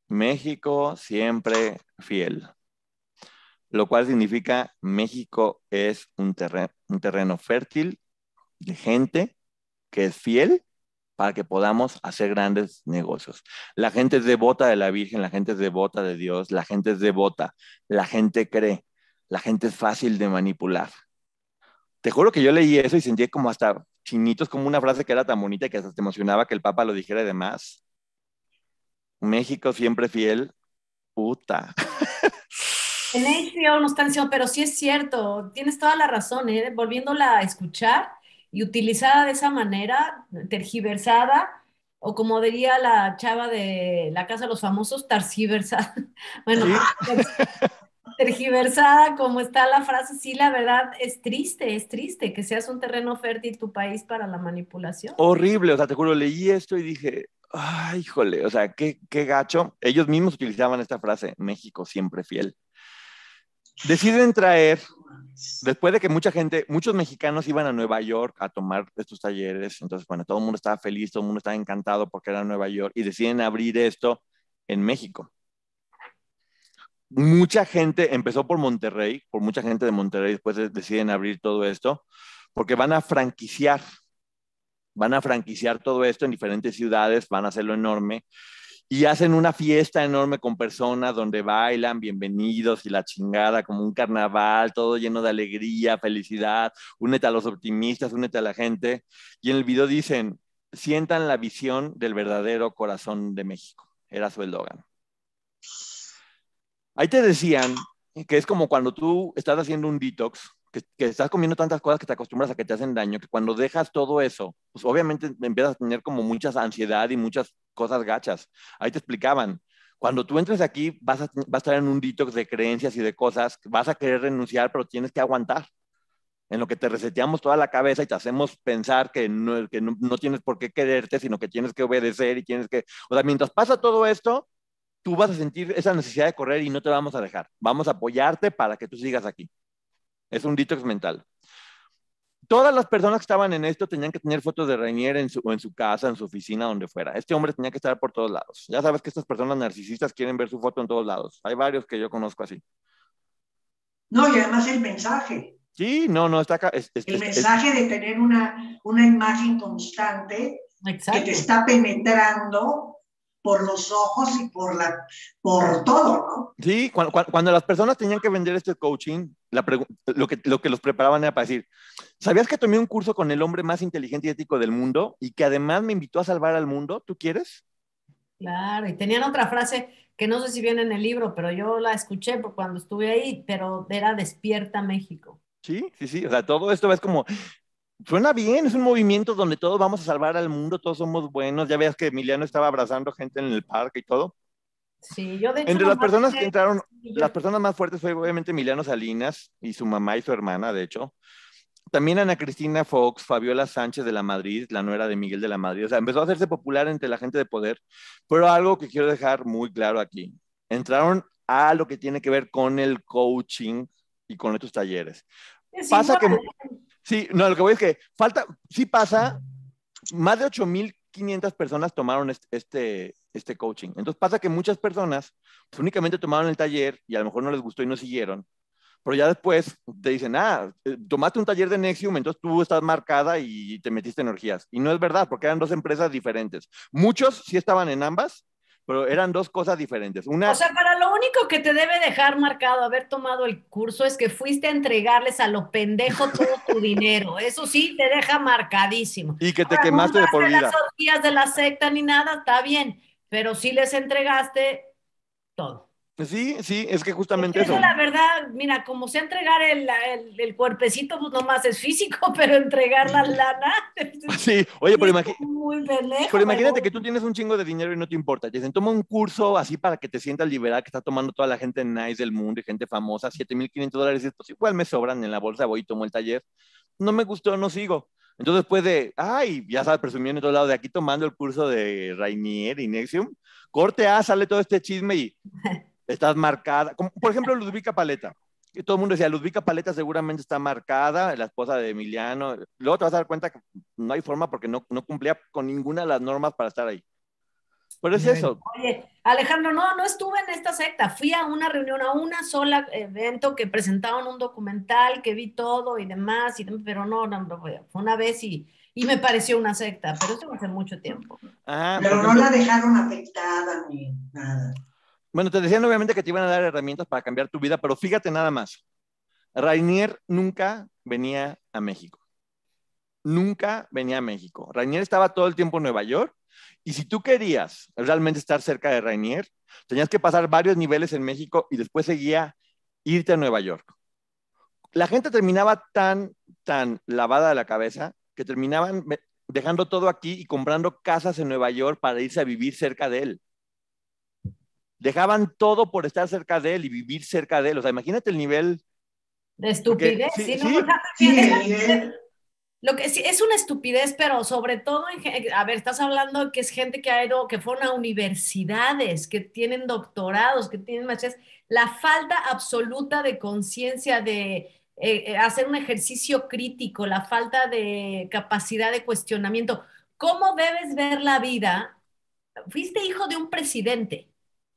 México siempre fiel, lo cual significa México es un terreno, un terreno fértil de gente que es fiel para que podamos hacer grandes negocios. La gente es devota de la Virgen, la gente es devota de Dios, la gente es devota, la gente cree, la gente es fácil de manipular. Te juro que yo leí eso y sentí como hasta chinitos, como una frase que era tan bonita que hasta te emocionaba que el Papa lo dijera y demás. México siempre fiel, puta. En H B O no están diciendo, pero sí es cierto, tienes toda la razón, ¿eh? Volviéndola a escuchar y utilizada de esa manera, tergiversada, o como diría la chava de La Casa de los Famosos, targiversada. Bueno, Sí, tergiversada, como está la frase, sí, la verdad es triste, es triste que seas un terreno fértil tu país para la manipulación. horrible, o sea, te juro, leí esto y dije, ay, híjole, o sea, qué, qué gacho. Ellos mismos utilizaban esta frase, México siempre fiel. Deciden traer, después de que mucha gente, muchos mexicanos iban a Nueva York a tomar estos talleres, entonces, bueno, todo el mundo estaba feliz, todo el mundo estaba encantado porque era Nueva York y deciden abrir esto en México. Mucha gente empezó por Monterrey, por mucha gente de Monterrey, después de- deciden abrir todo esto, porque van a franquiciar, van a franquiciar todo esto en diferentes ciudades, van a hacerlo enorme y hacen una fiesta enorme con personas donde bailan, bienvenidos y la chingada, como un carnaval, todo lleno de alegría, felicidad, únete a los optimistas, únete a la gente. Y en el video dicen, sientan la visión del verdadero corazón de México. Era su eslogan. Ahí te decían que es como cuando tú estás haciendo un detox, que, que estás comiendo tantas cosas que te acostumbras a que te hacen daño, que cuando dejas todo eso, pues obviamente empiezas a tener como mucha ansiedad y muchas cosas gachas. Ahí te explicaban, cuando tú entres aquí vas a, vas a estar en un detox de creencias y de cosas, vas a querer renunciar, pero tienes que aguantar. En lo que te reseteamos toda la cabeza y te hacemos pensar que no, que no, no tienes por qué quererte, sino que tienes que obedecer y tienes que... O sea, mientras pasa todo esto, tú vas a sentir esa necesidad de correr y no te vamos a dejar. Vamos a apoyarte para que tú sigas aquí. Es un detox mental. Todas las personas que estaban en esto tenían que tener fotos de Rainier en su, o en su casa, en su oficina, donde fuera. Este hombre tenía que estar por todos lados. Ya sabes que estas personas narcisistas quieren ver su foto en todos lados. Hay varios que yo conozco así. No, y además el mensaje. Sí, no, no, está acá. Es, es, El es, es, mensaje de tener una, una imagen constante que te Exacto. está penetrando por los ojos y por, la, por todo, ¿no? sí, cuando, cuando, cuando las personas tenían que vender este coaching, la lo, que, lo que los preparaban era para decir, ¿sabías que tomé un curso con el hombre más inteligente y ético del mundo y que además me invitó a salvar al mundo? ¿Tú quieres? Claro, y tenían otra frase que no sé si viene en el libro, pero yo la escuché por cuando estuve ahí, pero era Despierta México. Sí, sí, sí. O sea, todo esto es como, suena bien, es un movimiento donde todos vamos a salvar al mundo, todos somos buenos. Ya veas que Emiliano estaba abrazando gente en el parque y todo. Sí, yo de hecho Entre las nomás personas que sé- entraron, las yo- personas más fuertes fue obviamente Emiliano Salinas y su mamá y su hermana, de hecho. También Ana Cristina Fox, Fabiola Sánchez de la Madrid, la nuera de Miguel de la Madrid. O sea, empezó a hacerse popular entre la gente de poder. Pero algo que quiero dejar muy claro aquí. Entraron a lo que tiene que ver con el coaching y con estos talleres. es Pasa igual. que, sí, no, lo que voy es que falta, sí pasa, más de ocho mil quinientas personas tomaron este, este, este coaching. Entonces pasa que muchas personas pues, únicamente tomaron el taller y a lo mejor no les gustó y no siguieron. Pero ya después te dicen, ah, eh, tomaste un taller de Nexium, entonces tú estás marcada y te metiste energías. Y no es verdad, porque eran dos empresas diferentes. Muchos sí estaban en ambas, pero eran dos cosas diferentes. O Una, sea, para lo único que te debe dejar marcado haber tomado el curso es que fuiste a entregarles a lo pendejo todo tu dinero. Eso sí, te deja marcadísimo. y que te Ahora, no quemaste de por entraste a las vida. orgías de la secta ni nada, está bien, pero sí les entregaste todo. Sí, sí, es que Porque justamente eso, eso. la verdad, mira, como sea entregar el, el, el cuerpecito, pues nomás es físico, pero entregar la lana Sí, oye, pero es imagínate. muy Pero pendejo, imagínate que pero tú tienes un chingo de dinero y no te importa. Te dicen, toma un curso así para que te sientas liberal, que está tomando toda la gente nice del mundo y gente famosa, siete mil quinientos dólares. Y pues igual me sobran en la bolsa, voy y tomo el taller. No me gustó, no sigo. Entonces, después de, ay, ya sabes, presumiendo en todos lados, de aquí tomando el curso de Rainier y Nexium, corte A, sale todo este chisme y estás marcada. Como, por ejemplo, Ludvika Paleta. Y todo el mundo decía, Ludvika Paleta seguramente está marcada, la esposa de Emiliano. Luego te vas a dar cuenta que no hay forma porque no, no cumplía con ninguna de las normas para estar ahí. Pero es eso. Oye, Alejandro, no, no estuve en esta secta. Fui a una reunión, a una sola evento que presentaban un documental, que vi todo y demás, y dem- pero no, no, no, fue fue una vez y, y me pareció una secta, pero eso hace mucho tiempo. Ah, Pero porque no la entonces, dejaron afectada ni nada. bueno, te decían obviamente que te iban a dar herramientas para cambiar tu vida, pero fíjate nada más. Rainier nunca venía a México. Nunca venía a México. Rainier estaba todo el tiempo en Nueva York y si tú querías realmente estar cerca de Rainier, tenías que pasar varios niveles en México y después seguía irte a Nueva York. La gente terminaba tan, tan lavada de la cabeza que terminaban dejando todo aquí y comprando casas en Nueva York para irse a vivir cerca de él. Dejaban todo por estar cerca de él y vivir cerca de él. O sea, imagínate el nivel. De Porque, estupidez, sí, ¿sí? No, o sí, sea, Sí, mira, el esa- nivel. lo que sí, es una estupidez, pero sobre todo, en gen- a ver, estás hablando que es gente que ha ido, que fueron a universidades, que tienen doctorados, que tienen maestrías. La falta absoluta de conciencia, de eh, eh, hacer un ejercicio crítico, la falta de capacidad de cuestionamiento. ¿Cómo debes ver la vida? Fuiste hijo de un presidente.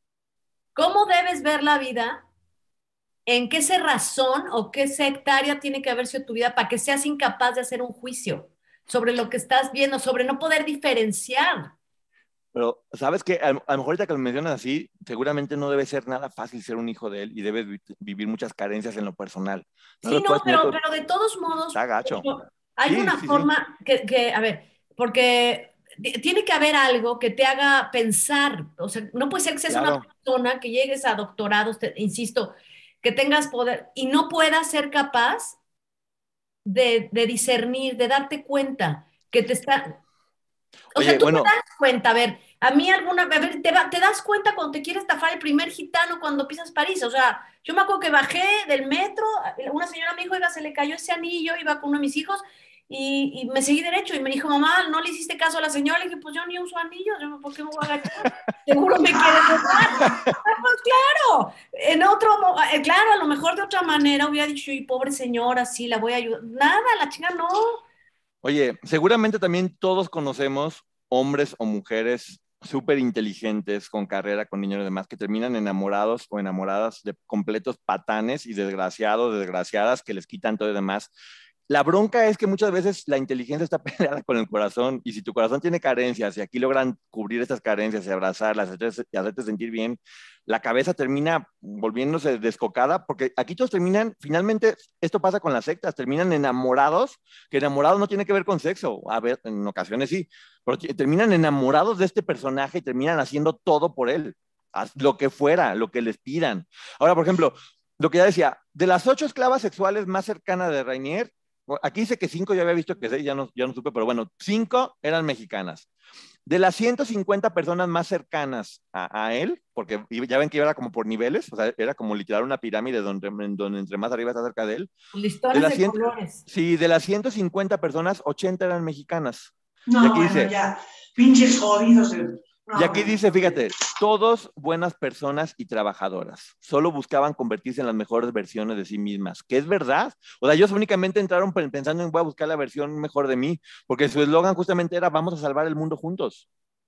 ¿Cómo debes ver la vida? ¿En qué se razón o qué sectaria tiene que haber sido tu vida para que seas incapaz de hacer un juicio sobre lo que estás viendo, sobre no poder diferenciar? pero sabes que a, a lo mejor ahorita que lo mencionas así, seguramente no debe ser nada fácil ser un hijo de él y debes vi- vivir muchas carencias en lo personal. No Sí, lo no, puedes tener pero, todo. pero de todos modos, Está gacho. hay Sí, una sí, sí. forma que, que, a ver, porque tiene que haber algo que te haga pensar. O sea, no puede ser que seas una Claro. persona que llegues a doctorados, te- insisto, que tengas poder y no puedas ser capaz de, de discernir, de darte cuenta que te está. O sea, Oye, tú te bueno, das cuenta, a ver, a mí alguna, a ver, te, va- te das cuenta cuando te quiere estafar el primer gitano cuando pisas París. O sea, yo me acuerdo que bajé del metro, una señora me dijo, oiga, se le cayó ese anillo, iba con uno de mis hijos, y, y me seguí derecho, y me dijo, mamá, ¿no le hiciste caso a la señora? Le dije, pues yo ni uso anillos, yo, ¿por qué me voy a agachar? Seguro me quiere robar. Ah, pues claro, en otro, mo- eh, claro, a lo mejor de otra manera hubiera dicho, y pobre señora, sí, la voy a ayudar. Nada, la chinga no. oye, seguramente también todos conocemos hombres o mujeres súper inteligentes, con carrera, con niños y demás, que terminan enamorados o enamoradas de completos patanes y desgraciados, desgraciadas, que les quitan todo y demás. La bronca es que muchas veces la inteligencia está peleada con el corazón y si tu corazón tiene carencias y aquí logran cubrir estas carencias y abrazarlas y hacerte sentir bien, la cabeza termina volviéndose descocada porque aquí todos terminan, finalmente, esto pasa con las sectas, terminan enamorados, que enamorados no tiene que ver con sexo, a ver, en ocasiones sí, pero terminan enamorados de este personaje y terminan haciendo todo por él, lo que fuera, lo que les pidan. Ahora, por ejemplo, lo que ya decía, de las ocho esclavas sexuales más cercanas de Rainier, aquí dice que cinco, yo había visto que seis, ya no, ya no supe, pero bueno, cinco eran mexicanas. De las ciento cincuenta personas más cercanas a, a él, porque ya ven que era como por niveles, o sea, era como literal una pirámide donde, donde entre más arriba está cerca de él. De Listones las de cien, colores. sí, de las ciento cincuenta personas, ochenta eran mexicanas. Y No, aquí bueno, dice, ya, pinches jodidos. eh. y No, aquí bueno, dice, fíjate, todos buenas personas y trabajadoras. Solo buscaban convertirse en las mejores versiones de sí mismas. ¿Qué es verdad? O sea, ellos únicamente entraron pensando en voy a buscar la versión mejor de mí, porque su eslogan justamente era vamos a salvar el mundo juntos.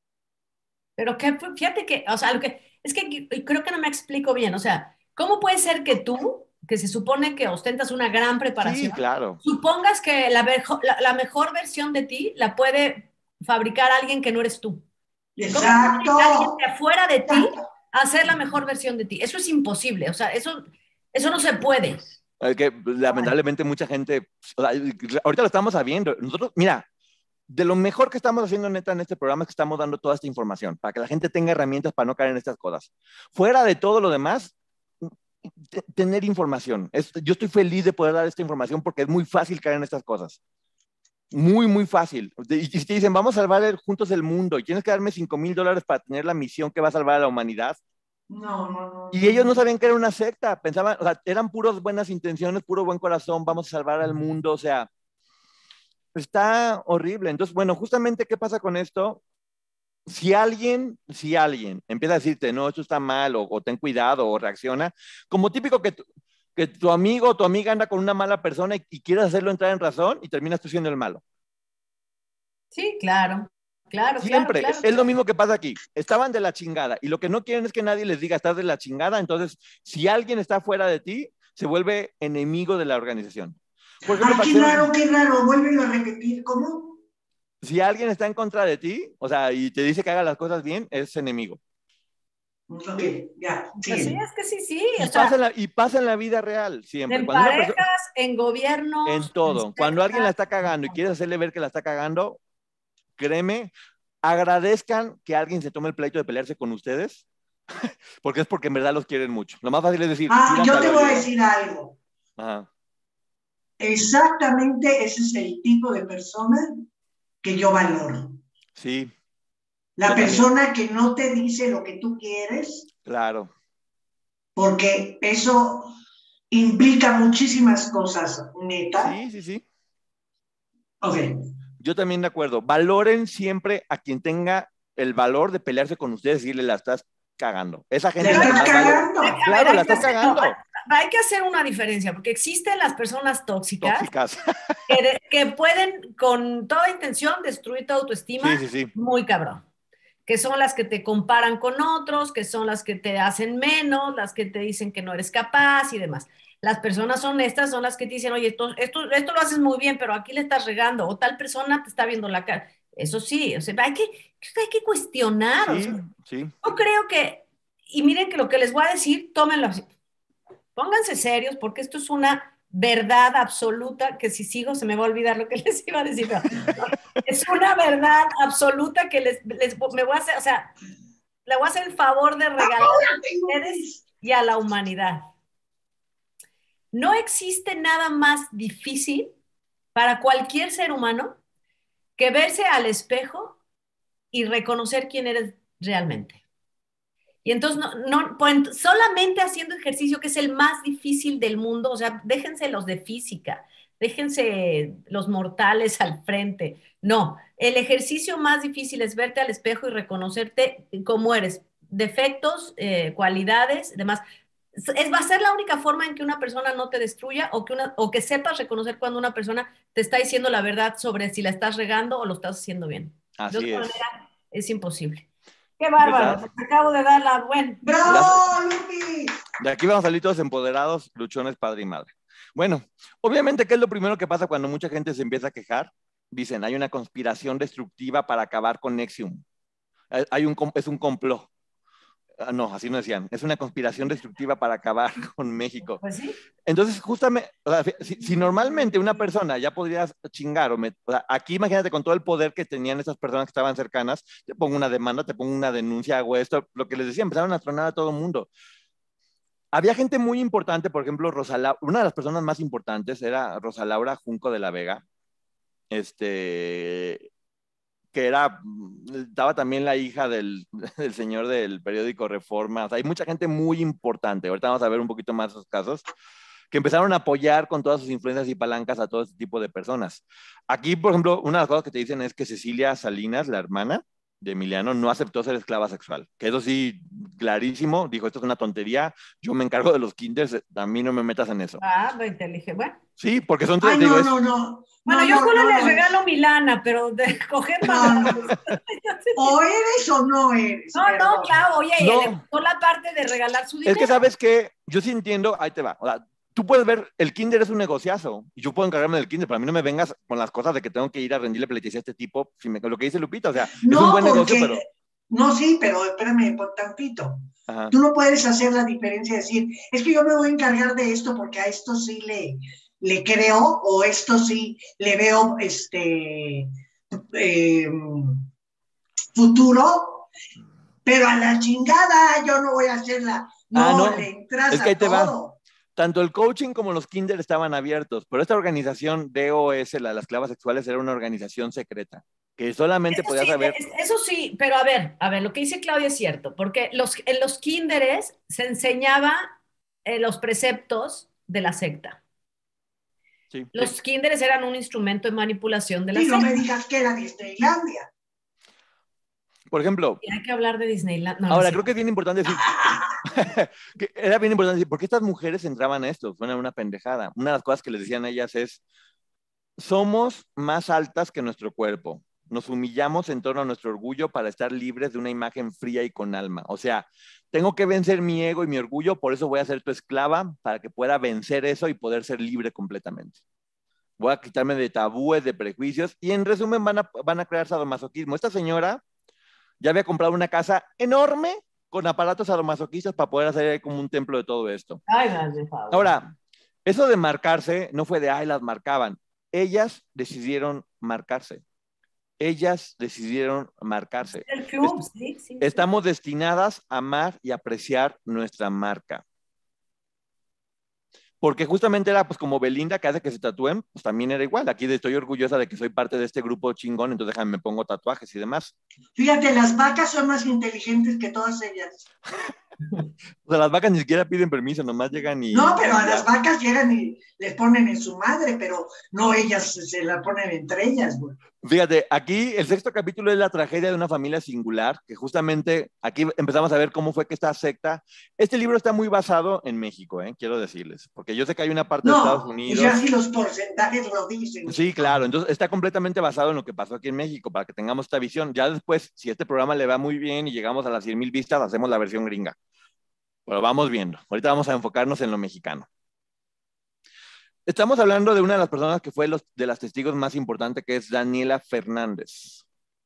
Pero que, fíjate que, o sea, lo que, es que creo que no me explico bien. O sea, ¿cómo puede ser que tú, que se supone que ostentas una gran Sí, preparación, claro. supongas que la, verjo- la, la mejor versión de ti la puede fabricar alguien que no eres tú? ¿Cómo exacto. puede alguien de afuera de ti hacer la mejor versión de ti? Eso es imposible. O sea, eso, eso no se puede. Es que lamentablemente mucha gente, o sea, ahorita lo estamos sabiendo. Nosotros, mira, de lo mejor que estamos haciendo neta en este programa es que estamos dando toda esta información para que la gente tenga herramientas para no caer en estas cosas. Fuera de todo lo demás, tener información. Es, yo estoy feliz de poder dar esta información porque es muy fácil caer en estas cosas. Muy, muy fácil. Y si te dicen, vamos a salvar juntos el mundo y tienes que darme cinco mil dólares para tener la misión que va a salvar a la humanidad. No, no, no. Y ellos no sabían que era una secta, pensaban, o sea, eran puras buenas intenciones, puro buen corazón, vamos a salvar al mundo, o sea, está horrible. Entonces, bueno, justamente, ¿qué pasa con esto? Si alguien, si alguien empieza a decirte, no, esto está mal, o, o ten cuidado, o reacciona, como típico que tu, que tu amigo o tu amiga anda con una mala persona y, y quieres hacerlo entrar en razón y terminas tú siendo el malo. Sí, claro. Claro, Siempre. claro, claro, Es lo claro. mismo que pasa aquí. Estaban de la chingada y lo que no quieren es que nadie les diga estás de la chingada. Entonces, si alguien está fuera de ti, se vuelve enemigo de la organización. Por ejemplo, Ay, para que qué se den raro, un- qué raro. Vuélvelo a repetir. ¿Cómo? si alguien está en contra de ti, o sea, y te dice que haga las cosas bien, es enemigo. Ok, ¿Sí? ya, Pues sí, sí. es que sí, sí. O Y pasa, sea, en la, y pasa en la vida real siempre. en Cuando una persona, parejas, en en gobiernos, en todo, cuando alguien la sectas. está cagando y quieres hacerle ver que la está cagando, créeme, agradezcan que alguien se tome el pleito de pelearse con ustedes, porque es porque en verdad los quieren mucho. Lo más fácil es decir, Ah, tírate yo al te voy a hoyo. decir algo. Ajá. Exactamente ese es el tipo de persona que yo valoro. Sí, La yo también, persona que no te dice lo que tú quieres, claro. porque eso implica muchísimas cosas, neta. Sí, sí, sí. Ok. Yo también de acuerdo. Valoren siempre a quien tenga el valor de pelearse con ustedes y decirle la estás cagando. Esa La gente es la que estás más vale. cagando. A ver, Claro, hay la que estás hacer, no, cagando. hay que hacer una diferencia, porque existen las personas tóxicas Tóxicas. que, de- que pueden con toda intención destruir tu Sí, autoestima sí, sí. muy cabrón. Que son las que te comparan con otros, que son las que te hacen menos, las que te dicen que no eres capaz y demás. Las personas honestas son las que te dicen, oye, esto, esto, esto lo haces muy bien, pero aquí le estás regando, o tal persona te está viendo la cara. Eso sí, o sea, hay que, hay que cuestionar. O sea, Sí, sí. yo creo que, y miren que lo que les voy a decir, tómenlo así. Pónganse serios porque esto es una verdad absoluta que si sigo se me va a olvidar lo que les iba a decir. Pero, no, es una verdad absoluta que les, les, me voy a hacer, o sea, le voy a hacer el favor de regalar a ustedes y a la humanidad. No existe nada más difícil para cualquier ser humano que verse al espejo y reconocer quién eres realmente. Y entonces, no, no, pues, solamente haciendo ejercicio, que es el más difícil del mundo, o sea, déjense los de física, déjense los mortales al frente. No, el ejercicio más difícil es verte al espejo y reconocerte como eres, defectos, eh, cualidades, demás. Es, va a ser la única forma en que una persona no te destruya o que, una, o que sepas reconocer cuando una persona te está diciendo la verdad sobre si la estás regando o lo estás haciendo bien. De Así otra es. manera, es imposible. Qué bárbaro, ¿Verdad? te acabo de dar la buena. Ya, ¡Bravo, Lupi! de aquí vamos a salir todos empoderados, luchones, padre y madre. Bueno, obviamente, ¿qué es lo primero que pasa cuando mucha gente se empieza a quejar? Dicen, hay una conspiración destructiva para acabar con Nexium. Hay un, es un complot. Ah, no, así no decían. Es una conspiración destructiva para acabar con México. Pues sí. Entonces, justamente, o sea, si, si, normalmente una persona ya podría chingar, o, me, o sea, aquí imagínate con todo el poder que tenían esas personas que estaban cercanas, te pongo una demanda, te pongo una denuncia, hago esto, lo que les decía, empezaron a tronar a todo el mundo. Había gente muy importante, por ejemplo, Rosa Laura, una de las personas más importantes era Rosa Laura Junco de la Vega, este, que era, estaba también la hija del, del señor del periódico Reforma. O sea, hay mucha gente muy importante. Ahorita vamos a ver un poquito más esos casos que empezaron a apoyar con todas sus influencias y palancas a todo este tipo de personas. Aquí, por ejemplo, una de las cosas que te dicen es que Cecilia Salinas, la hermana de Emiliano, no aceptó ser esclava sexual. Que eso sí, clarísimo, dijo, esto es una tontería, yo me encargo de los kinders, a mí no me metas en eso. Ah, lo inteligente. Bueno. Sí, porque son, Ay, te digo, no, es, no, no. Bueno, No, yo no, solo no les lo regalo es. Milana, pero de coger No, madrazos. no. O eres o no eres, No, no, perdón. claro, oye, le no, gustó la parte de regalar su es que dinero. sabes que yo sí entiendo, ahí te va, o sea, tú puedes ver, el kinder es un negociazo, y yo puedo encargarme del kinder, pero a mí no me vengas con las cosas de que tengo que ir a rendirle pleitesía a este tipo, si me, lo que dice Lupita, o sea, es un No, buen negocio, porque, pero... no, sí, pero espérame, por tantito. Ajá. Tú no puedes hacer la diferencia y decir, es que yo me voy a encargar de esto porque a esto sí le, le creo o esto sí le veo este eh, futuro, pero a la chingada yo no voy a hacerla. Ah, No, no, le entras es que ahí a te va. todo. Tanto el coaching como los kinder estaban abiertos, pero esta organización D O S, la de las clavas sexuales, era una organización secreta, que solamente Eso podía sí, saber... es- eso sí, pero a ver, a ver, lo que dice Claudia es cierto, porque los, en los kinderes se enseñaba eh, los preceptos de la secta. Sí, sí. Los kinderes eran un instrumento de manipulación de la Y no me secta. digas que era Disneylandia. Por ejemplo, Y hay que hablar de Disneyland. No, no es ahora creo cierto. que es bien importante decir, que era bien importante decir, ¿por qué estas mujeres entraban a esto? Fue una pendejada. Una de las cosas que les decían a ellas es, somos más altas que nuestro cuerpo. nos humillamos en torno a nuestro orgullo para estar libres de una imagen fría y con alma. O sea, tengo que vencer mi ego y mi orgullo, por eso voy a ser tu esclava, para que pueda vencer eso y poder ser libre completamente. Voy a quitarme de tabúes, de prejuicios, y en resumen van a, van a crear sadomasoquismo. Esta señora ya había comprado una casa enorme con aparatos sadomasoquistas para poder hacer como un templo de todo esto. Ay, más de favor. Ahora, eso de marcarse no fue de, ay, las marcaban. Ellas decidieron marcarse. Ellas decidieron marcarse. El club, Est sí, sí, estamos sí. destinadas a amar y apreciar nuestra marca. Porque justamente era pues como Belinda que hace que se tatúen, pues también era igual. Aquí estoy orgullosa de que soy parte de este grupo chingón, entonces déjame, me pongo tatuajes y demás. Fíjate, las vacas son más inteligentes que todas ellas. O sea, las vacas ni siquiera piden permiso, nomás llegan y... No, pero a ya. las vacas llegan y les ponen en su madre, pero no ellas se la ponen entre ellas, güey. Fíjate, aquí el sexto capítulo es la tragedia de una familia singular, que justamente aquí empezamos a ver cómo fue que esta secta... Este libro está muy basado en México, ¿eh? Quiero decirles, porque yo sé que hay una parte no, de Estados Unidos... No, ya si los porcentajes lo dicen. Sí, claro, entonces está completamente basado en lo que pasó aquí en México, para que tengamos esta visión. Ya después, si este programa le va muy bien y llegamos a las cien mil vistas, hacemos la versión gringa. Pero vamos viendo. Ahorita vamos a enfocarnos en lo mexicano. Estamos hablando de una de las personas que fue los, de las testigos más importantes, que es Daniela Fernández.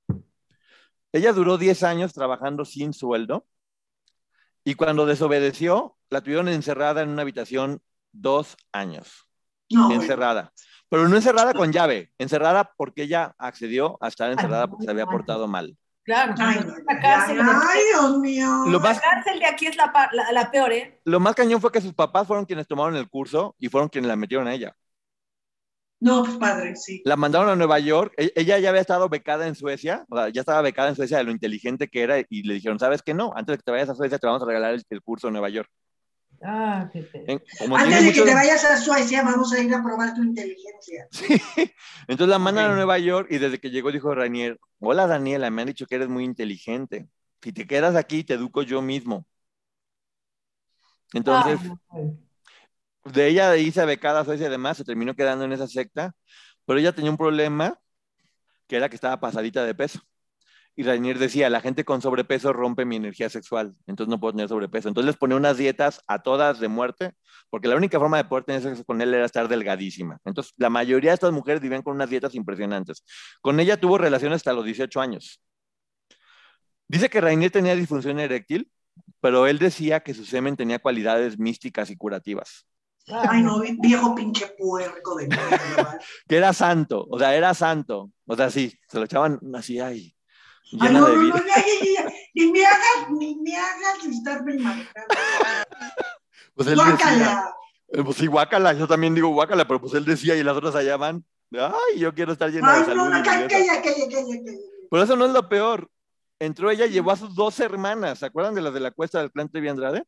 Ella duró diez años trabajando sin sueldo y cuando desobedeció, la tuvieron encerrada en una habitación dos años. No, encerrada. Bueno. Pero no encerrada con llave, encerrada porque ella accedió a estar encerrada porque se había portado mal. Claro, ay, la cárcel, ay, ay, Dios mío. Lo más, la cárcel de aquí es la, la, la peor, ¿eh? Lo más cañón fue que sus papás fueron quienes tomaron el curso y fueron quienes la metieron a ella. No, pues padre, sí. La mandaron a Nueva York. E ella ya había estado becada en Suecia, o sea, ya estaba becada en Suecia de lo inteligente que era y le dijeron, ¿sabes qué? No, antes de que te vayas a Suecia te vamos a regalar el, el curso en Nueva York. Ah, qué pena. Antes de mucho... que te vayas a Suecia, vamos a ir a probar tu inteligencia. Sí. Entonces la mandan okay. a Nueva York y desde que llegó dijo Rainier, hola Daniela, me han dicho que eres muy inteligente. Si te quedas aquí, te educo yo mismo. Entonces, ay, de ella de irse becada a Suecia y demás, se terminó quedando en esa secta, pero ella tenía un problema que era que estaba pasadita de peso. Y Rainier decía, la gente con sobrepeso rompe mi energía sexual, entonces no puedo tener sobrepeso. Entonces les ponía unas dietas a todas de muerte, porque la única forma de poder tener sexo con él era estar delgadísima. Entonces la mayoría de estas mujeres vivían con unas dietas impresionantes. Con ella tuvo relaciones hasta los dieciocho años. Dice que Rainier tenía disfunción eréctil, pero él decía que su semen tenía cualidades místicas y curativas. Ay, no, viejo pinche puerco de mierda. Que era santo, o sea, era santo. O sea, sí, se lo echaban así, ay. Ay, no, no, no, ya, ya, ya, ni me hagas, ni me hagas estarme imaginando. Pues él guácala. Decía, pues sí, guácala, yo también digo guácala, pero pues él decía y las otras allá van, ay, yo quiero estar llena ay, de salud. No, no, calla, calla, calla, calla. Pero eso no es lo peor. Entró ella, llevó a sus dos hermanas, ¿se acuerdan de las de la cuesta del clan Trevi Andrade?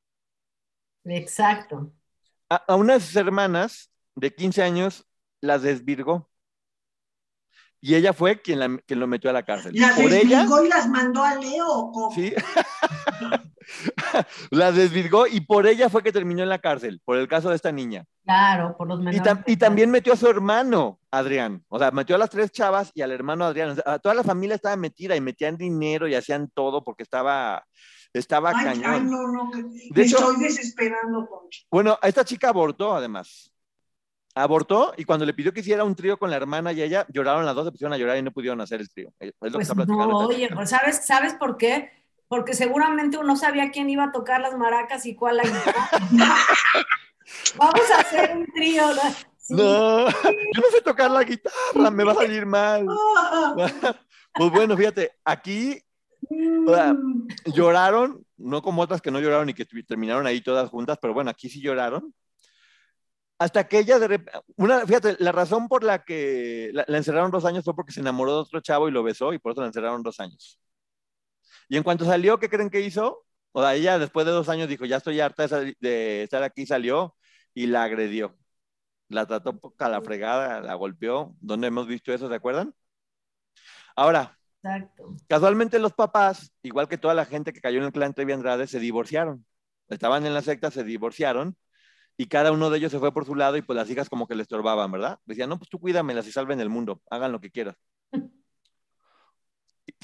Exacto. A, a unas hermanas de quince años las desvirgó. Y ella fue quien, la, quien lo metió a la cárcel. ¿Las por desvirgó ella, y las mandó a Leo o cómo? Sí. Las desvirgó y por ella fue que terminó en la cárcel, por el caso de esta niña. Claro, por los menores. Y, tam y también metió a su hermano, Adrián. O sea, metió a las tres chavas y al hermano Adrián. O sea, a toda la familia estaba metida y metían dinero y hacían todo porque estaba, estaba ay, cañón. Ay, no, no. Que de me hecho, estoy desesperando, Poncho. Bueno, esta chica abortó además. Abortó y cuando le pidió que hiciera un trío con la hermana y ella, lloraron las dos, se pusieron a llorar y no pudieron hacer el trío. Es lo pues que está no, oye, pues ¿sabes, ¿sabes por qué? Porque seguramente uno sabía quién iba a tocar las maracas y cuál la guitarra. Vamos a hacer un trío, ¿no? Sí. No, yo no sé tocar la guitarra, me va a salir mal. Pues bueno, fíjate, aquí o sea, lloraron, no como otras que no lloraron y que terminaron ahí todas juntas, pero bueno, aquí sí lloraron. Hasta que ella, de una, fíjate, la razón por la que la, la encerraron dos años fue porque se enamoró de otro chavo y lo besó y por eso la encerraron dos años. Y en cuanto salió, ¿qué creen que hizo? O sea, ella después de dos años dijo, ya estoy harta de, de estar aquí, salió y la agredió. La trató a la fregada, la golpeó. ¿Dónde hemos visto eso? ¿Se acuerdan? Ahora, exacto. Casualmente los papás, igual que toda la gente que cayó en el clan Trevi Andrade, se divorciaron. Estaban en la secta, se divorciaron y cada uno de ellos se fue por su lado y pues las hijas como que le estorbaban, ¿verdad? Decían, no, pues tú cuídamelas y salven el mundo, hagan lo que quieras.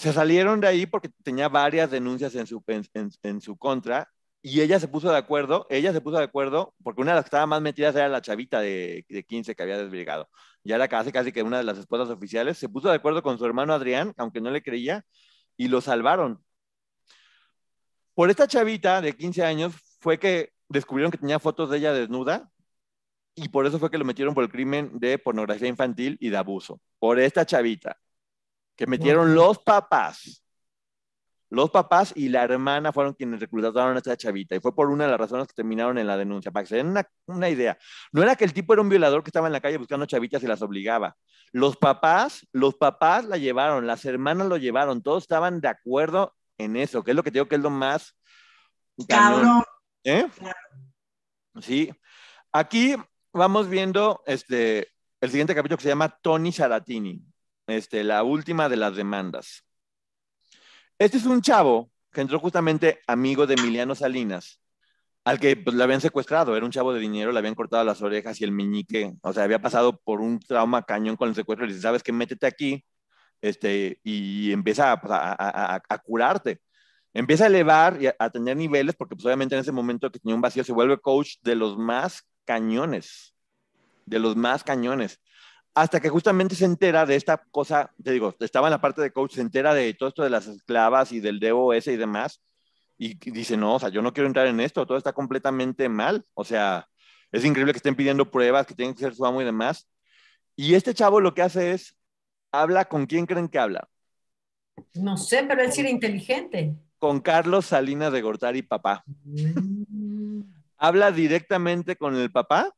Se salieron de ahí porque tenía varias denuncias en su, en, en, en su contra, y ella se puso de acuerdo, ella se puso de acuerdo, porque una de las que estaba más metidas era la chavita de, de quince que había desbrigado. Ya era casi, casi que una de las esposas oficiales. Se puso de acuerdo con su hermano Adrián, aunque no le creía, y lo salvaron. Por esta chavita de quince años fue que descubrieron que tenía fotos de ella desnuda, y por eso fue que lo metieron por el crimen de pornografía infantil y de abuso. Por esta chavita, que metieron los papás. Los papás y la hermana fueron quienes reclutaron a esta chavita, y fue por una de las razones que terminaron en la denuncia, para que se den una, una idea. No era que el tipo era un violador que estaba en la calle buscando chavitas y las obligaba. Los papás, los papás la llevaron, las hermanas lo llevaron, todos estaban de acuerdo en eso, que es lo que te digo que es lo más cañón. Cabrón. ¿Eh? Sí. Aquí vamos viendo este, el siguiente capítulo, que se llama Tony Saratini, este, la última de las demandas. Este es un chavo que entró justamente amigo de Emiliano Salinas, al que pues, le habían secuestrado. Era un chavo de dinero, le habían cortado las orejas y el meñique, o sea, había pasado por un trauma cañón con el secuestro. Le dice, ¿sabes qué? Métete aquí este, y empieza a, pues, a, a, a curarte. Empieza a elevar y a, a tener niveles, porque pues, obviamente en ese momento que tenía un vacío se vuelve coach de los más cañones, de los más cañones. Hasta que justamente se entera de esta cosa, te digo, estaba en la parte de coach, se entera de todo esto de las esclavas y del D O S y demás, y dice, no, o sea, yo no quiero entrar en esto, todo está completamente mal, o sea, es increíble que estén pidiendo pruebas, que tienen que ser su amo y demás. Y este chavo lo que hace es, habla con quién creen que habla. No sé, pero él sí era inteligente. Con Carlos Salinas de Gortari, papá. Mm. Habla directamente con el papá.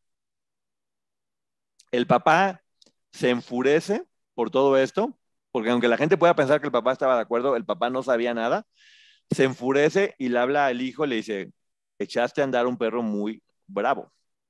El papá se enfurece por todo esto, porque aunque la gente pueda pensar que el papá estaba de acuerdo, el papá no sabía nada. Se enfurece y le habla al hijo, le dice, echaste a andar un perro muy bravo.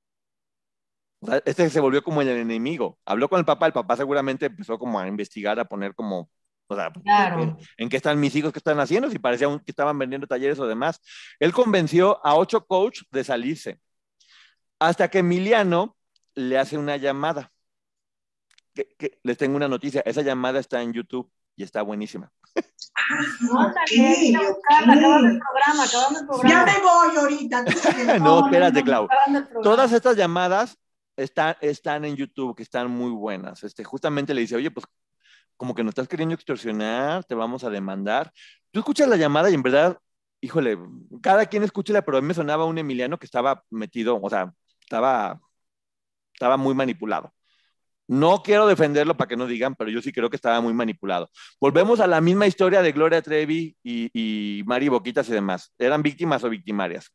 O sea, este se volvió como el enemigo. Habló con el papá, el papá seguramente empezó como a investigar, a poner como, o sea, Claro. ¿en, en qué están mis hijos? ¿Qué están haciendo? Si parecía un, que estaban vendiendo talleres o demás. Él convenció a ocho coaches de salirse, hasta que Emiliano le hace una llamada. Que, que, les tengo una noticia, esa llamada está en YouTube y está buenísima. No, okay, buscarla, okay. Acabando el programa, acabando el programa. Ya me voy ahorita. No, espérate, Clau. Todas estas llamadas están, están en YouTube, que están muy buenas. Este, justamente le dice, oye, pues como que nos estás queriendo extorsionar, te vamos a demandar. Tú escuchas la llamada y en verdad, híjole, cada quien escúchela, pero a mí me sonaba un Emiliano que estaba metido, o sea, estaba, estaba muy manipulado. No quiero defenderlo para que no digan, pero yo sí creo que estaba muy manipulado. Volvemos a la misma historia de Gloria Trevi y, y Mari Boquitas y demás. ¿Eran víctimas o victimarias?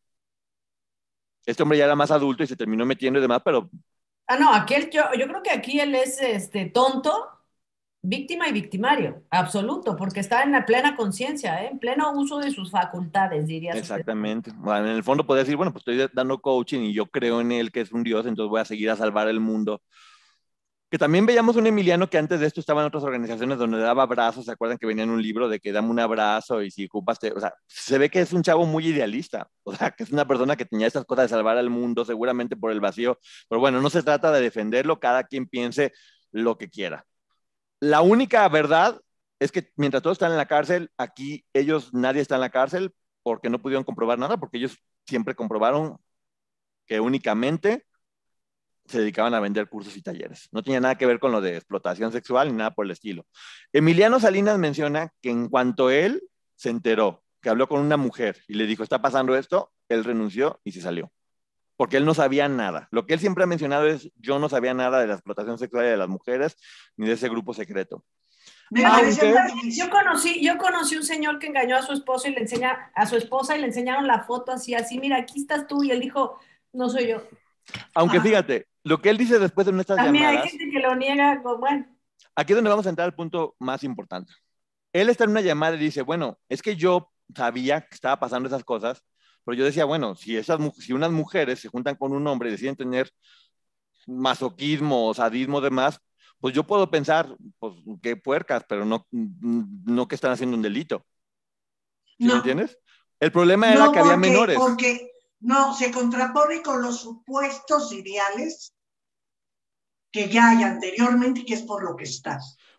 Este hombre ya era más adulto y se terminó metiendo y demás, pero... Ah, no, aquí él, yo, yo creo que aquí él es este, tonto, víctima y victimario, absoluto, porque está en la plena conciencia, ¿eh? En pleno uso de sus facultades, diría. Exactamente. Bueno, en el fondo podría decir, bueno, pues estoy dando coaching y yo creo en él que es un dios, entonces voy a seguir a salvar el mundo. Que también veíamos un Emiliano que antes de esto estaba en otras organizaciones donde daba abrazos. ¿Se acuerdan que venía en un libro de que dame un abrazo y si ocupas te... O sea, se ve que es un chavo muy idealista, o sea, que es una persona que tenía estas cosas de salvar al mundo seguramente por el vacío, pero bueno, no se trata de defenderlo, cada quien piense lo que quiera. La única verdad es que mientras todos están en la cárcel, aquí ellos, nadie está en la cárcel porque no pudieron comprobar nada, porque ellos siempre comprobaron que únicamente se dedicaban a vender cursos y talleres. No tenía nada que ver con lo de explotación sexual ni nada por el estilo. Emiliano Salinas menciona que en cuanto él se enteró, que habló con una mujer y le dijo, está pasando esto, él renunció y se salió. Porque él no sabía nada. Lo que él siempre ha mencionado es, yo no sabía nada de la explotación sexual de las mujeres ni de ese grupo secreto. Aunque... Yo conocí, yo conocí un señor que engañó a su esposo y le enseña, a su esposa y le enseñaron la foto así, así, mira, aquí estás tú, y él dijo, no soy yo. Aunque fíjate, lo que él dice después de nuestras También llamadas... hay gente que lo niega, bueno. Aquí es donde vamos a entrar al punto más importante. Él está en una llamada y dice, bueno, es que yo sabía que estaba pasando esas cosas, pero yo decía, bueno, si, esas, si unas mujeres se juntan con un hombre y deciden tener masoquismo, sadismo, demás, pues yo puedo pensar, pues, qué puercas, pero no, no que están haciendo un delito. ¿Sí no. me entiendes? El problema era no, que porque, había menores. Porque no, se contrapone con los supuestos ideales que ya hay anteriormente, que es por lo que estás.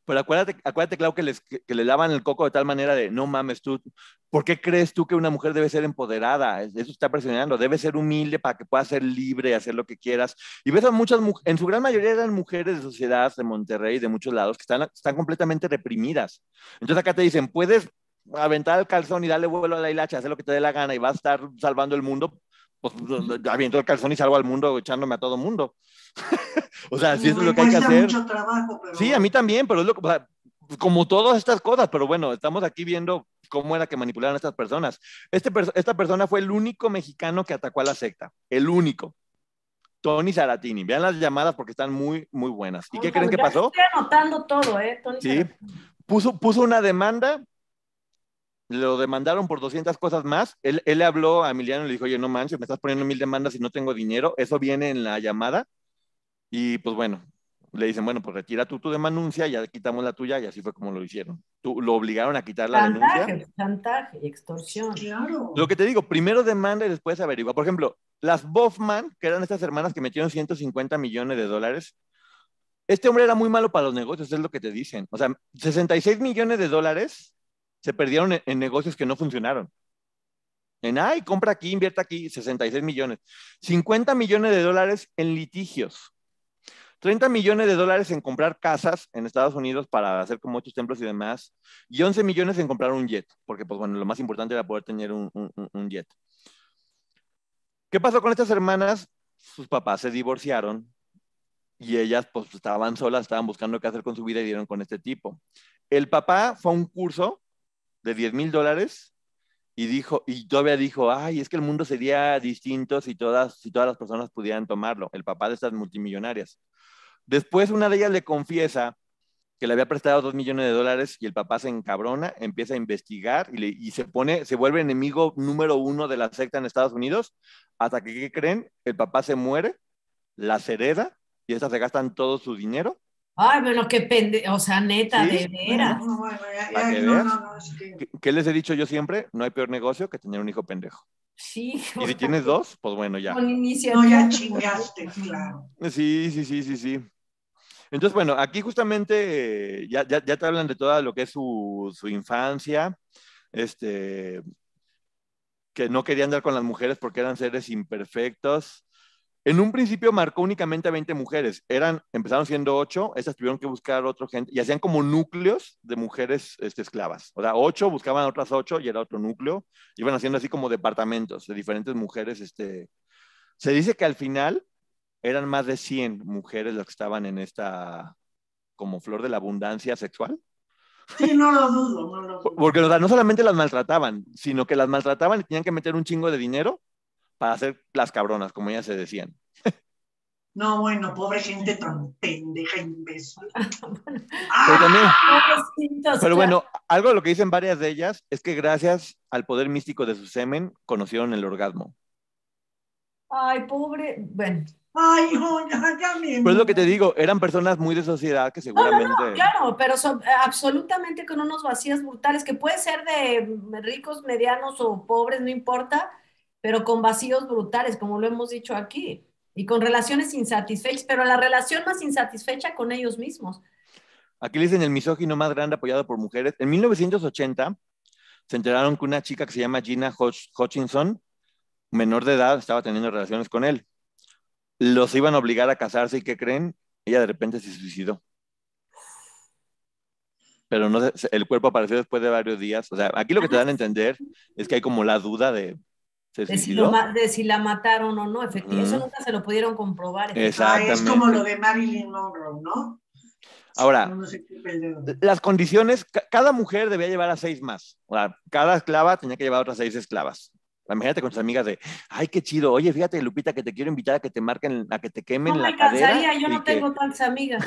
Pero acuérdate, acuérdate, Clau, que les, que, que le lavan el coco de tal manera de, no mames tú, ¿por qué crees tú que una mujer debe ser empoderada? Eso está presionando, debe ser humilde para que pueda ser libre, hacer lo que quieras. Y ves a muchas mujeres, en su gran mayoría eran mujeres de sociedad de Monterrey, de muchos lados, que están, están completamente reprimidas. Entonces acá te dicen, puedes aventar el calzón y darle vuelo a la hilacha, hacer lo que te dé la gana y vas a estar salvando el mundo, pues aviento el calzón y salgo al mundo echándome a todo mundo. O sea, si eso es lo que hay que hacer. Mucho trabajo, pero... Sí, a mí también, pero es lo que, o sea, como todas estas cosas, pero bueno, estamos aquí viendo cómo era que manipularon a estas personas. Este, esta persona fue el único mexicano que atacó a la secta, el único. Tony Saratini. Vean las llamadas porque están muy, muy buenas. ¿Y qué creen que pasó? Estoy anotando todo, ¿eh? Tony Sí, puso, puso una demanda, lo demandaron por doscientas cosas más. Él, él le habló a Emiliano y le dijo, oye, no manches, me estás poniendo mil demandas y no tengo dinero. Eso viene en la llamada. Y pues bueno, le dicen, bueno, pues retira tú tu denuncia, ya quitamos la tuya, y así fue como lo hicieron. Tú, lo obligaron a quitar la chantaje, denuncia. Chantaje y extorsión. Claro. Lo que te digo, primero demanda y después averigua. Por ejemplo, las Bofman, que eran estas hermanas que metieron ciento cincuenta millones de dólares, este hombre era muy malo para los negocios, es lo que te dicen. O sea, sesenta y seis millones de dólares se perdieron en, en negocios que no funcionaron. En, ay, compra aquí, invierte aquí, sesenta y seis millones. cincuenta millones de dólares en litigios. treinta millones de dólares en comprar casas en Estados Unidos para hacer como otros templos y demás, y once millones en comprar un jet, porque pues bueno, lo más importante era poder tener un, un, un jet. ¿Qué pasó con estas hermanas? Sus papás se divorciaron y ellas pues estaban solas, estaban buscando qué hacer con su vida y dieron con este tipo. El papá fue a un curso de diez mil dólares y dijo, y todavía dijo, ay, es que el mundo sería distinto si todas, si todas las personas pudieran tomarlo, el papá de estas multimillonarias. Después una de ellas le confiesa que le había prestado dos millones de dólares y el papá se encabrona, empieza a investigar y, le, y se pone, se vuelve enemigo número uno de la secta en Estados Unidos, hasta que, ¿qué creen? El papá se muere, las hereda y estas se gastan todo su dinero. Ay, bueno, qué pende, o sea, neta, ¿Sí? de veras. No, no, bueno, ya, Para ya, que no, veas. no, no, es que... ¿Qué, ¿Qué les he dicho yo siempre? No hay peor negocio que tener un hijo pendejo. Sí. Y si tienes dos, pues bueno, ya. Con iniciativa. No, ya chingaste, claro. Sí, sí, sí, sí, sí. Entonces, bueno, aquí justamente eh, ya, ya, ya te hablan de todo lo que es su, su infancia, este, que no quería andar con las mujeres porque eran seres imperfectos. En un principio marcó únicamente a veinte mujeres. Eran, empezaron siendo ocho, estas tuvieron que buscar otra gente y hacían como núcleos de mujeres este, esclavas. O sea, ocho buscaban otras ocho y era otro núcleo. Iban haciendo así como departamentos de diferentes mujeres. Este. Se dice que al final eran más de cien mujeres las que estaban en esta como flor de la abundancia sexual. Sí, no lo dudo, no lo dudo. Porque o sea, no solamente las maltrataban, sino que las maltrataban y tenían que meter un chingo de dinero para hacer las cabronas, como ellas se decían. No, bueno, pobre gente tan pendeja, imbécil. Pero también, Pobrecitos, pero claro. bueno, algo de lo que dicen varias de ellas es que gracias al poder místico de su semen conocieron el orgasmo. Ay, pobre, bueno. Ay, no, ya, ya me... Pero es lo que te digo, eran personas muy de sociedad que No, no, seguramente... no, claro, pero son, absolutamente con unos vacíos brutales, que puede ser de ricos, medianos o pobres, no importa, pero con vacíos brutales, como lo hemos dicho aquí, y con relaciones insatisfechas, pero la relación más insatisfecha con ellos mismos. Aquí le dicen el misógino más grande apoyado por mujeres. En mil novecientos ochenta se enteraron que una chica que se llama Gina Hodg- Hutchinson, menor de edad, estaba teniendo relaciones con él. Los iban a obligar a casarse y ¿qué creen? Ella de repente se suicidó. Pero no sé, el cuerpo apareció después de varios días. O sea, aquí lo que te dan a entender es que hay como la duda de ¿se De si, lo suicidó? ma- de si la mataron o no, efectivamente. Eso Mm. nunca se lo pudieron comprobar. Ay, Exactamente. es como lo de Marilyn Monroe, ¿no? Ahora, No sé qué pedo. las condiciones, ca- cada mujer debía llevar a seis más. O sea, cada esclava tenía que llevar otras seis esclavas. Imagínate con tus amigas de, ay, qué chido. Oye, fíjate, Lupita, que te quiero invitar a que te marquen, a que te quemen No me la cadera. alcanzaría, yo y no que- tengo tantas amigas.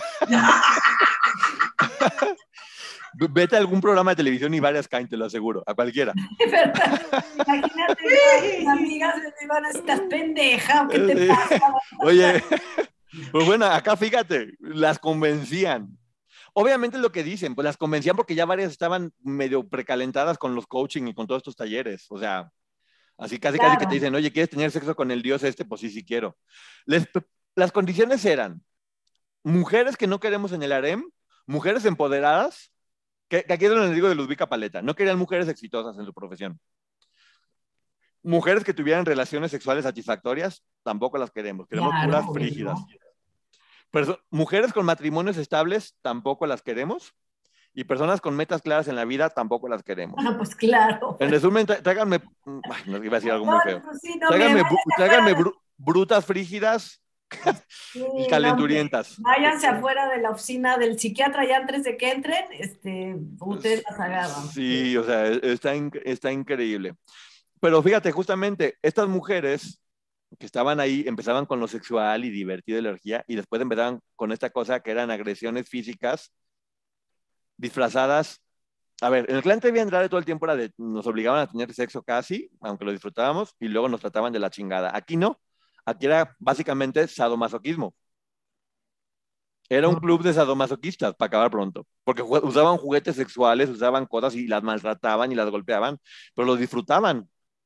V- Vete a algún programa de televisión y varias caen, te lo aseguro, a cualquiera. ¿Verdad? Imagínate, mis amigas me van a estar pendeja, ¿o qué te Sí. pasa? Oye, pues bueno, acá fíjate, las convencían. Obviamente es lo que dicen, pues las convencían porque ya varias estaban medio precalentadas con los coaching y con todos estos talleres. O sea, así casi casi que Claro. te dicen, oye, ¿quieres tener sexo con el dios este? Pues sí, sí quiero. Les- las condiciones eran mujeres que no queremos en el harem, mujeres empoderadas, que, que aquí es donde les digo de Ludvika Paleta, no querían mujeres exitosas en su profesión. Mujeres que tuvieran relaciones sexuales satisfactorias, tampoco las queremos, queremos Claro, puras güey, frígidas. ¿no? Perso- mujeres con matrimonios estables, tampoco las queremos. Y personas con metas claras en la vida, tampoco las queremos. Ah, pues claro. En resumen, trá- tráiganme, ay, no iba a decir algo muy No, feo. pues sí, no, Tráiganme, miren, bru- váyanse tráiganme afuera. bru- brutas frígidas Sí, y no, hombre, calenturientas. váyanse afuera de la oficina del psiquiatra y antes de que entren, este, ustedes S- las agarran. Sí, o sea, e- está, inc- está increíble. Pero fíjate, justamente, estas mujeres que estaban ahí empezaban con lo sexual y divertido y la energía, y después empezaban con esta cosa que eran agresiones físicas disfrazadas. A ver, en el clan T V Andrade todo el tiempo era de, nos obligaban a tener sexo casi, aunque lo disfrutábamos, y luego nos trataban de la chingada. Aquí no, aquí era básicamente sadomasoquismo. Era un club de sadomasoquistas, para acabar pronto, porque ju- usaban juguetes sexuales, usaban cosas y las maltrataban y las golpeaban, pero lo disfrutaban.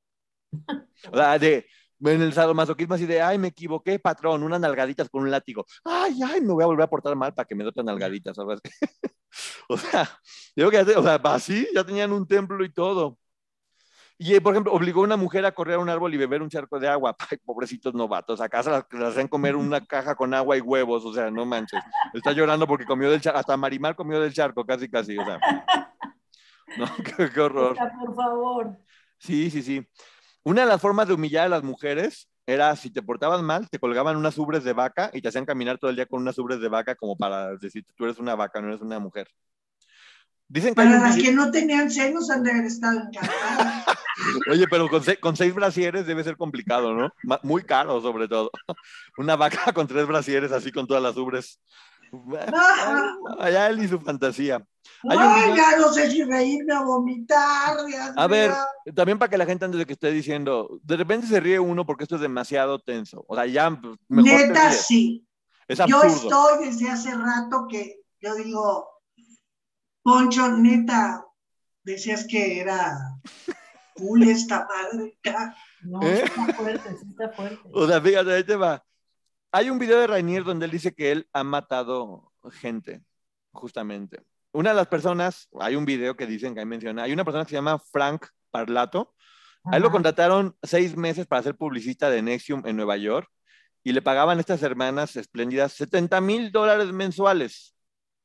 O sea, de, en el sadomasoquismo así de, ay, me equivoqué, patrón, unas nalgaditas con un látigo. Ay, ay, me voy a volver a portar mal para que me dé otras nalgaditas, ¿sabes? O sea, yo creo que ya, te- o sea, así ya tenían un templo y todo. Y, eh, por ejemplo, obligó a una mujer a correr a un árbol y beber un charco de agua. Ay, pobrecitos novatos, acá se las, las hacen comer una caja con agua y huevos, o sea, no manches. Está llorando porque comió del charco, hasta Marimar comió del charco, casi, casi, o sea, no, qué, qué horror. Esta, por favor. Sí, sí, sí. Una de las formas de humillar a las mujeres era, si te portabas mal, te colgaban unas ubres de vaca y te hacían caminar todo el día con unas ubres de vaca como para decir, tú eres una vaca, no eres una mujer. Dicen que hay Para un las video- que no tenían senos han de haber estado encantadas. Oye, pero con, se- con seis brasieres debe ser complicado, ¿no? Ma- Muy caro, sobre todo. Una vaca con tres brasieres, así con todas las ubres. Ajá. Allá él y su fantasía. Hay un Ay, video. ya no sé si reírme o vomitar, Dios A ver, mío. también para que la gente antes de que esté diciendo, de repente se ríe uno porque esto es demasiado tenso. O sea, ya pues, mejor te Neta, ríes. sí. Es Yo absurdo. estoy desde hace rato que yo digo, Poncho, neta, decías que era cool esta madre. Ya. No, ¿Eh? sí está fuerte, sí está fuerte. O sea, fíjate, ahí te va. Hay un video de Rainier donde él dice que él ha matado gente, justamente. Una de las personas, hay un video que dicen que ahí menciona, hay una persona que se llama Frank Parlato. A él lo Ajá. contrataron seis meses para ser publicista de Nexium en Nueva York y le pagaban a estas hermanas espléndidas setenta mil dólares mensuales.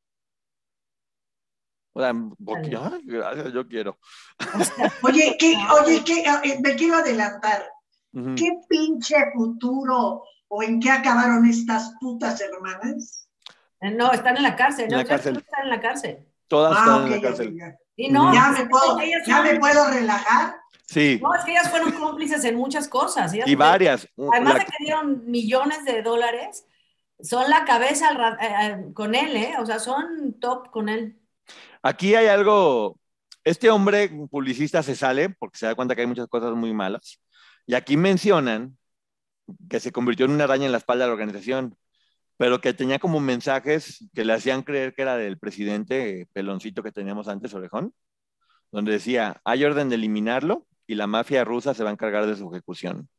O sea, porque, ay, gracias, yo quiero. O sea, Oye, ¿qué, no, oye, qué, eh, me quiero adelantar. Ujú. ¿Qué pinche futuro o en qué acabaron estas putas hermanas? eh, no, están en la cárcel, En ¿no? la Claro que cárcel. no están en la cárcel. Todas Ah, están ok, en la ok, cárcel. ya. Y no, Ya pues, me puedo, ellas ya son- me puedo relajar. Sí, no, es que ellas fueron cómplices en muchas cosas. Ellas y fueron- varias. Además La- de que dieron millones de dólares, son la cabeza al ra- eh, eh, con él, ¿eh? O sea, son top con él. Aquí hay algo, este hombre publicista se sale porque se da cuenta que hay muchas cosas muy malas. Y aquí mencionan que se convirtió en una araña en la espalda de la organización, pero que tenía como mensajes que le hacían creer que era del presidente peloncito que teníamos antes, Orejón, donde decía, hay orden de eliminarlo y la mafia rusa se va a encargar de su ejecución.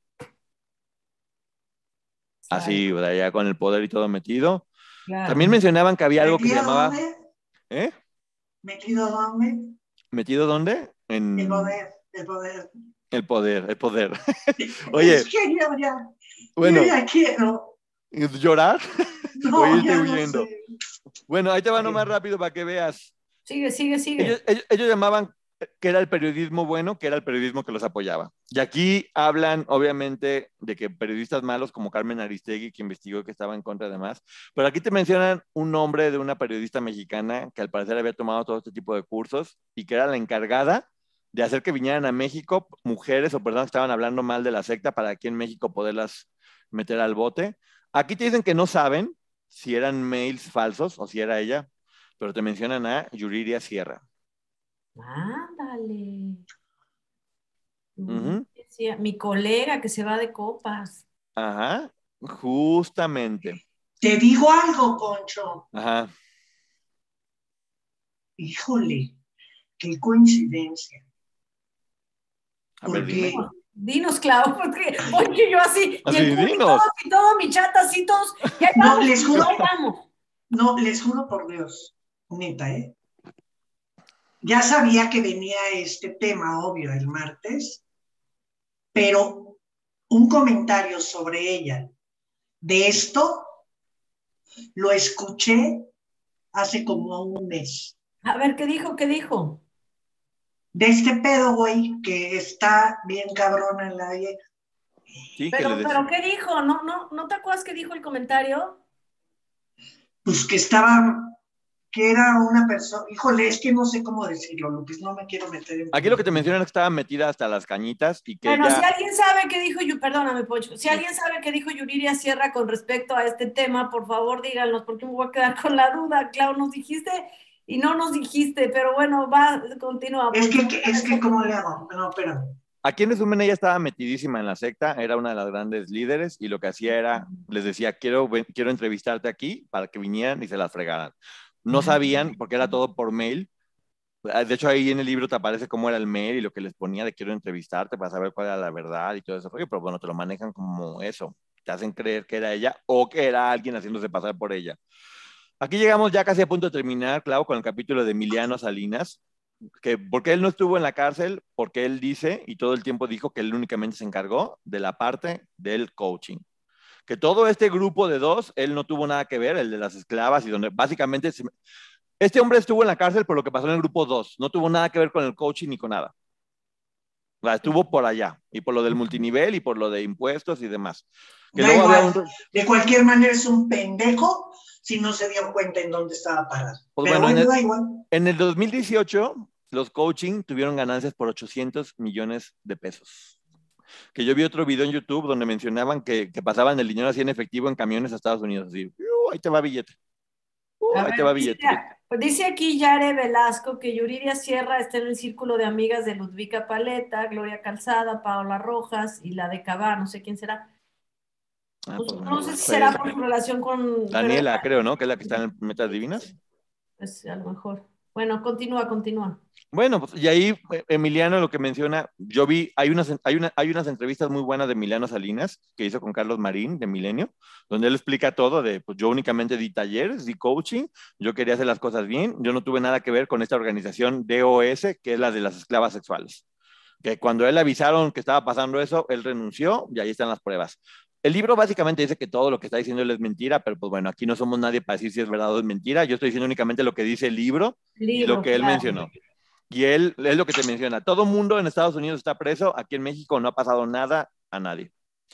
Así, o sea, ya con el poder y todo metido. Claro. También mencionaban que había algo que se ¿Metido llamaba... dónde? ¿Eh? ¿Metido dónde? ¿Metido dónde? En El poder, el poder. el poder, el poder. Oye, Es que yo ya, bueno, yo ya quiero. ¿llorar? No, o irte ya no huyendo. sé. Bueno, ahí te va Ok. nomás rápido para que veas. Sigue, sigue, sigue. Ellos, ellos- ellos llamaban que era el periodismo bueno, que era el periodismo que los apoyaba. Y aquí hablan, obviamente, de que periodistas malos como Carmen Aristegui, que investigó que estaba en contra de más, pero aquí te mencionan un nombre de una periodista mexicana que al parecer había tomado todo este tipo de cursos y que era la encargada de hacer que vinieran a México mujeres o personas que estaban hablando mal de la secta para aquí en México poderlas meter al bote. Aquí te dicen que no saben si eran mails falsos o si era ella, pero te mencionan a Yuriria Sierra. Ándale. Ujú. Decía, mi colega que se va de copas. Ajá, justamente. Te digo algo, Poncho. Ajá. Híjole, qué coincidencia. A ver, Porque dime. Dinos, Clau, porque oye, yo así, y Así, el público, dinos. y todo mi chat así, todos, ya No, vamos, les juro. ya vamos. No, les juro por Dios. neta, ¿eh? Ya sabía que venía este tema, obvio, el martes, pero un comentario sobre ella de esto lo escuché hace como un mes. A ver, ¿qué dijo? ¿Qué dijo? De este pedo, güey, que está bien cabrona en la vieja. Sí, que le Pero, des... pero, ¿qué dijo? ¿No, no, no te acuerdas qué dijo el comentario? Pues que estaba, que era una persona, híjole, es que no sé cómo decirlo, Lupis, no me quiero meter en... Aquí lo que te mencionan es que estaba metida hasta las cañitas y que Bueno, si ella... alguien sabe qué dijo, Yu- perdóname, Pocho, si alguien sabe qué dijo Yuriria Sierra con respecto a este tema, por favor díganos, porque me voy a quedar con la duda. Claro, nos dijiste y no nos dijiste, pero bueno, va, continúa, Es Poncho. que, es que, ¿cómo le hago? No, espérame. Aquí en resumen, ella estaba metidísima en la secta, era una de las grandes líderes y lo que hacía era, les decía, quiero, quiero entrevistarte aquí para que vinieran y se las fregaran. No sabían, porque era todo por mail. De hecho, ahí en el libro te aparece cómo era el mail y lo que les ponía de quiero entrevistarte para saber cuál era la verdad y todo eso. Pero bueno, te lo manejan como eso. Te hacen creer que era ella o que era alguien haciéndose pasar por ella. Aquí llegamos ya casi a punto de terminar, claro, con el capítulo de Emiliano Salinas, que porque él no estuvo en la cárcel, porque él dice y todo el tiempo dijo que él únicamente se encargó de la parte del coaching. Que todo este grupo de dos, él no tuvo nada que ver, el de las esclavas, y donde básicamente este hombre estuvo en la cárcel por lo que pasó en el grupo dos, no tuvo nada que ver con el coaching ni con nada. O sea, estuvo por allá, y por lo del multinivel, y por lo de impuestos y demás. Que Da luego igual, había un... de cualquier manera es un pendejo si no se dio cuenta en dónde estaba parado. Pues Pero bueno, bueno, en el, da igual. en el dos mil dieciocho, los coaching tuvieron ganancias por ochocientos millones de pesos. Que yo vi otro video en YouTube donde mencionaban que, que pasaban el dinero así en efectivo en camiones a Estados Unidos. Así, uh, ahí te va billete. Uh, A ahí te ver, va dice, billete. pues dice aquí Yare Velasco que Yuridia Sierra está en el círculo de amigas de Ludvika Paleta, Gloria Calzada, Paola Rojas y la de Cabá, no sé quién será. Ah, Pues, pues bueno, no sé si será pues por su relación con, pero Daniela, creo, ¿no? Que es la que está en Metas Divinas. pues a lo mejor. Bueno, continúa, continúa. Bueno, pues, y ahí eh, Emiliano lo que menciona, yo vi, hay unas, hay, una, hay unas entrevistas muy buenas de Emiliano Salinas que hizo con Carlos Marín de Milenio, donde él explica todo de, pues yo únicamente di talleres, di coaching, yo quería hacer las cosas bien, yo no tuve nada que ver con esta organización D O S, que es la de las esclavas sexuales. Que cuando él le avisaron que estaba pasando eso, él renunció y ahí están las pruebas. El libro básicamente dice que todo lo que está diciendo él es mentira, pero pues bueno, aquí no somos nadie para decir si es verdad o es mentira. Yo estoy diciendo únicamente lo que dice el libro y lo Libro, que él claro. mencionó. Y él es lo que te menciona. Todo mundo en Estados Unidos está preso. Aquí en México no ha pasado nada a nadie.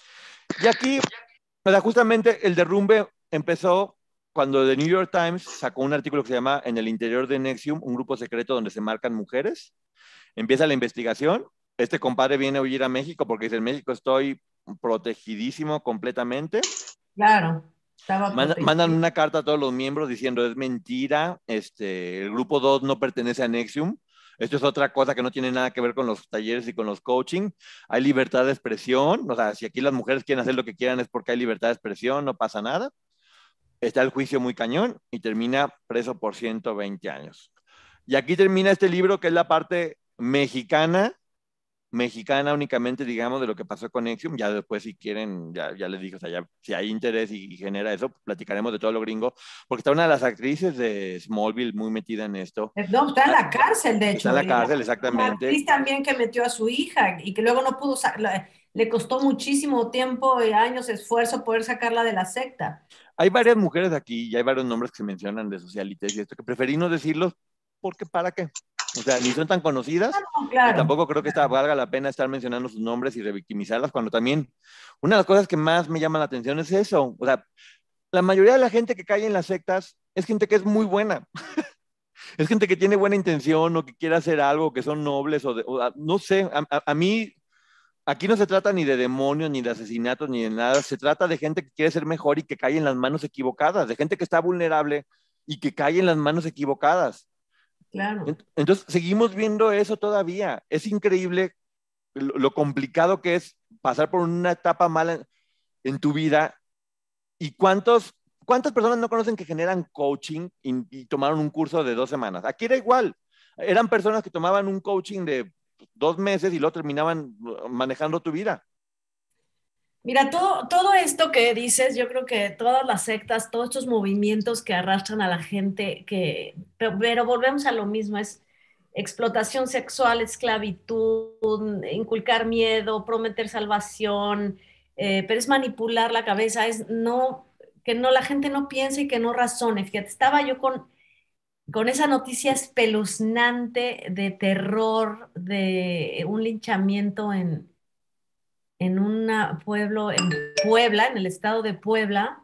Y aquí, o sea, justamente el derrumbe empezó cuando The New York Times sacó un artículo que se llama En el interior de Nexium, un grupo secreto donde se marcan mujeres. Empieza la investigación. Este compadre viene a huir a México porque dice, en México estoy protegidísimo completamente. Claro, estaba Manda, mandan protegido. una carta a todos los miembros diciendo es mentira, este, el grupo dos no pertenece a Nexium. Esto es otra cosa que no tiene nada que ver con los talleres y con los coaching. Hay libertad de expresión. O sea, si aquí las mujeres quieren hacer lo que quieran es porque hay libertad de expresión, no pasa nada. Está el juicio muy cañón y termina preso por ciento veinte años. Y aquí termina este libro que es la parte mexicana mexicana únicamente, digamos, de lo que pasó con Nexium. Ya después, si quieren, ya, ya les dije, o sea, ya, si hay interés y, y genera eso, platicaremos de todo lo gringo, porque está una de las actrices de Smallville muy metida en esto. No, está en Ah, la cárcel, de está en hecho. la Y la- cárcel, una exactamente. actriz también que metió a su hija y que luego no pudo, sa- le, le costó muchísimo tiempo y años, esfuerzo poder sacarla de la secta. Hay varias mujeres aquí y hay varios nombres que se mencionan de socialites y esto, que preferí no decirlos porque ¿para qué? O sea, ni son tan conocidas No, y claro. tampoco creo que esta, valga la pena estar mencionando sus nombres y revictimizarlas cuando también una de las cosas que más me llama la atención es eso. O sea, la mayoría de la gente que cae en las sectas es gente que es muy buena. Es gente que tiene buena intención o que quiere hacer algo, que son nobles o, de, o no sé, a, a, a, mí aquí no se trata ni de demonios, ni de asesinatos, ni de nada. Se trata de gente que quiere ser mejor y que cae en las manos equivocadas, de gente que está vulnerable y que cae en las manos equivocadas. Claro. Entonces, seguimos viendo eso todavía. Es increíble lo, lo complicado que es pasar por una etapa mala en, en tu vida. ¿Y cuántos, cuántas personas no conocen que generan coaching y, y tomaron un curso de dos semanas? Aquí era igual. Eran personas que tomaban un coaching de dos meses y luego terminaban manejando tu vida. Mira, todo, todo esto que dices, yo creo que todas las sectas, todos estos movimientos que arrastran a la gente, que, pero, pero volvemos a lo mismo, es explotación sexual, esclavitud, inculcar miedo, prometer salvación, eh, pero es manipular la cabeza, es no, que no, la gente no piense y que no razone. Fíjate, estaba yo con, con esa noticia espeluznante de terror, de un linchamiento en en un pueblo en Puebla, en el estado de Puebla,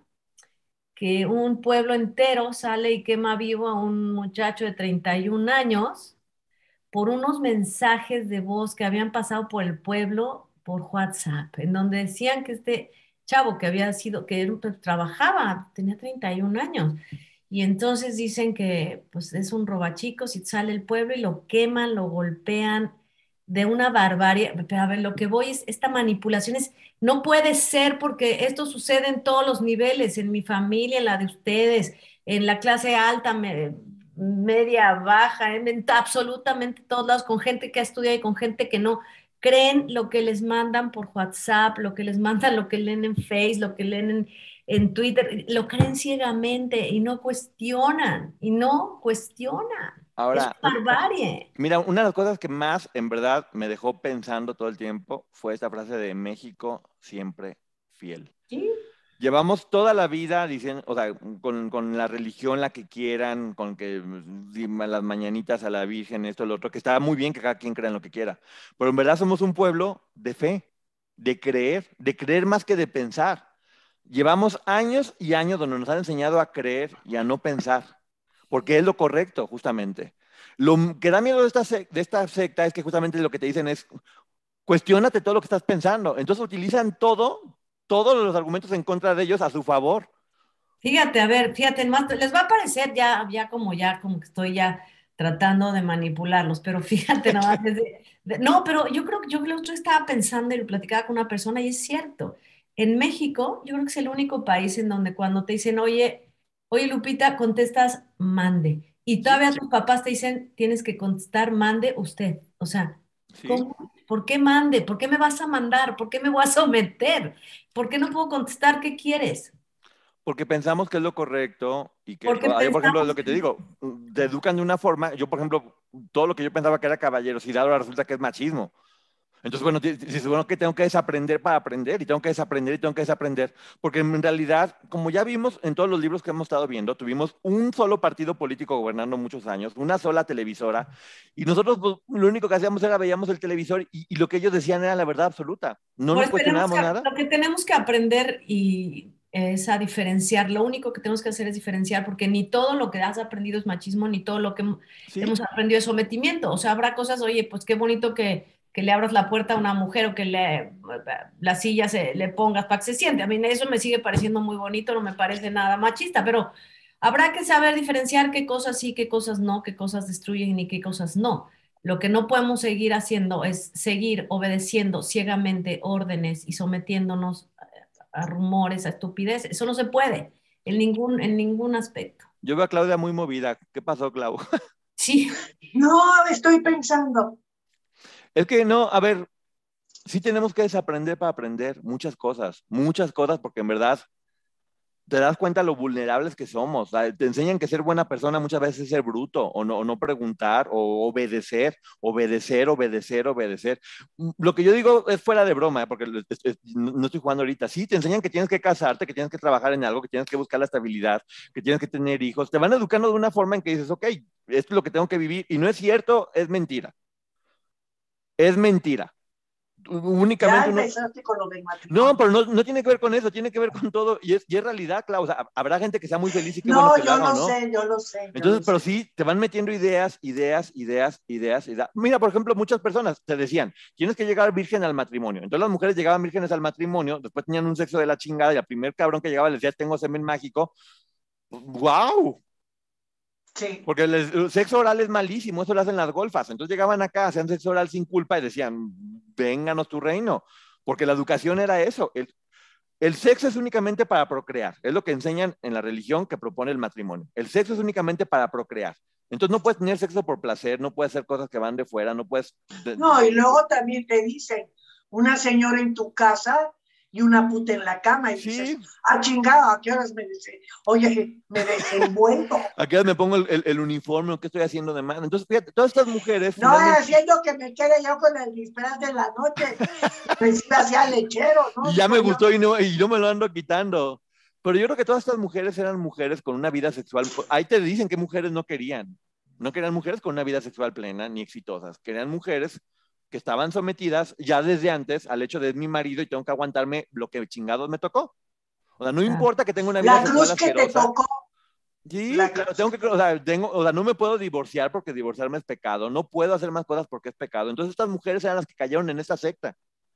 que un pueblo entero sale y quema vivo a un muchacho de treinta y un años por unos mensajes de voz que habían pasado por el pueblo por WhatsApp, en donde decían que este chavo que había sido, que él, pues, trabajaba, tenía treinta y un años, y entonces dicen que pues es un robachicos y sale el pueblo y lo queman, lo golpean de una barbarie. Pero a ver, lo que voy es, esta manipulación es, no puede ser porque esto sucede en todos los niveles, en mi familia, en la de ustedes, en la clase alta, me- media, baja, en, en absolutamente todos lados, con gente que ha estudiado y con gente que no. Creen lo que les mandan por WhatsApp, lo que les mandan, lo que leen en Face, lo que leen en, en Twitter, lo creen ciegamente y no cuestionan, y no cuestionan. Es Ahora, un- un- barbarie. mira, una de las cosas que más en verdad me dejó pensando todo el tiempo fue esta frase de México siempre fiel. ¿Sí? Llevamos toda la vida diciendo, o sea, con, con la religión la que quieran, con que mm, di- las mañanitas a la Virgen, esto, lo otro, que está muy bien que cada quien crea en lo que quiera, pero en verdad somos un pueblo de fe, de creer, de creer más que de pensar. Llevamos años y años donde nos han enseñado a creer y a no pensar, porque es lo correcto, justamente. Lo que da miedo de esta, sec- de esta secta es que justamente lo que te dicen es, cuestiónate todo lo que estás pensando. Entonces utilizan todo, todos los argumentos en contra de ellos a su favor. Fíjate, a ver, fíjate, más, les va a parecer ya, ya como ya, como que estoy ya tratando de manipularlos, pero fíjate nada más, desde- de- no, pero yo creo que yo el otro día estaba pensando y lo platicaba con una persona y es cierto. En México, yo creo que es el único país en donde cuando te dicen, oye, oye Lupita, contestas mande. Y Sí, todavía tus papás te dicen, tienes que contestar mande usted. O sea, sí. ¿cómo? ¿Por qué mande? ¿Por qué me vas a mandar? ¿Por qué me voy a someter? ¿Por qué no puedo contestar qué quieres? Porque pensamos que es lo correcto y que, Porque o- yo por ejemplo, pensamos lo que te que digo, te educan de una forma, yo por ejemplo, todo lo que yo pensaba que era caballerosidad ahora resulta que es machismo. Entonces, bueno, di- dices, bueno, que tengo que desaprender para aprender y tengo que desaprender y tengo que desaprender, porque en realidad, como ya vimos en todos los libros que hemos estado viendo, tuvimos un solo partido político gobernando muchos años, una sola televisora, y nosotros pues, lo único que hacíamos era veíamos el televisor y, y lo que ellos decían era la verdad absoluta. No nos pues tenemos cuestionábamos que, nada. lo que tenemos que aprender y es a diferenciar. Lo único que tenemos que hacer es diferenciar, porque ni todo lo que has aprendido es machismo, ni todo lo que hem- Sí, hemos aprendido es sometimiento. O sea, habrá cosas, oye, pues qué bonito que, que le abras la puerta a una mujer o que le, la silla se, le pongas para que se siente. A mí eso me sigue pareciendo muy bonito, no me parece nada machista, pero habrá que saber diferenciar qué cosas sí, qué cosas no, qué cosas destruyen y qué cosas no. Lo que no podemos seguir haciendo es seguir obedeciendo ciegamente órdenes y sometiéndonos a rumores, a estupidez. Eso no se puede en ningún, en ningún aspecto. yo veo a Claudia muy movida. ¿Qué pasó, Clau? Sí, No, estoy pensando. Es que no, a ver, sí tenemos que desaprender para aprender muchas cosas, muchas cosas, porque en verdad te das cuenta lo vulnerables que somos. O sea, te enseñan que ser buena persona muchas veces es ser bruto, o no, o no preguntar, o obedecer, obedecer, obedecer, obedecer. Mm, Lo que yo digo es fuera de broma, ¿eh? Porque es- es- no no estoy jugando ahorita. Sí, te enseñan que tienes que casarte, que tienes que trabajar en algo, que tienes que buscar la estabilidad, que tienes que tener hijos. Te van educando de una forma en que dices, ok, esto es lo que tengo que vivir, y no es cierto, es mentira. Es mentira. Ya Únicamente uno, empezaste con lo del no, matrimonio. pero no, no tiene que ver con eso, tiene que ver con todo y es, y es realidad, Clau. O sea, habrá gente que sea muy feliz y qué bueno No, que lo yo haga o lo no. sé, yo lo sé, yo Entonces, lo pero sé. sí, te van metiendo ideas, ideas, ideas, ideas, ideas. Mira, por ejemplo, muchas personas te decían, tienes que llegar virgen al matrimonio. Entonces las mujeres llegaban vírgenes al matrimonio, después tenían un sexo de la chingada y al primer cabrón que llegaba les decía, tengo semen mágico. ¡Wow! Sí. Porque el, el sexo oral es malísimo, eso lo hacen las golfas. Entonces llegaban acá, hacían sexo oral sin culpa y decían, vénganos tu reino. Porque la educación era eso. El, el sexo es únicamente para procrear. Es lo que enseñan en la religión que propone el matrimonio. El sexo es únicamente para procrear. Entonces no puedes tener sexo por placer, no puedes hacer cosas que van de fuera, no puedes... de- No, y luego también te dicen, una señora en tu casa y una puta en la cama y Sí. dices, ah, chingado, ¿a qué horas me dese? Oye, me desenvuelvo. ¿A qué hora me pongo el, el, el uniforme o qué estoy haciendo de más? Entonces, fíjate, todas estas mujeres... No, finalmente... haciendo que me quede yo con el disfraz de la noche. Recibe hacia lechero, ¿no? Y ya me Digo gustó yo. y no, y yo me lo ando quitando. Pero yo creo que todas estas mujeres eran mujeres con una vida sexual. Ahí te dicen que mujeres no querían. No querían mujeres con una vida sexual plena ni exitosas. Querían mujeres que estaban sometidas ya desde antes al hecho de es mi marido y tengo que aguantarme lo que chingados me tocó. O sea, no importa que tenga una vida La sexual cruz que te asquerosa. tocó. Sí, La claro, cruz tengo que que, o sea, tengo, o sea, no me puedo divorciar porque divorciarme es pecado. No puedo hacer más cosas porque es pecado. Entonces estas mujeres eran las que cayeron en esta secta.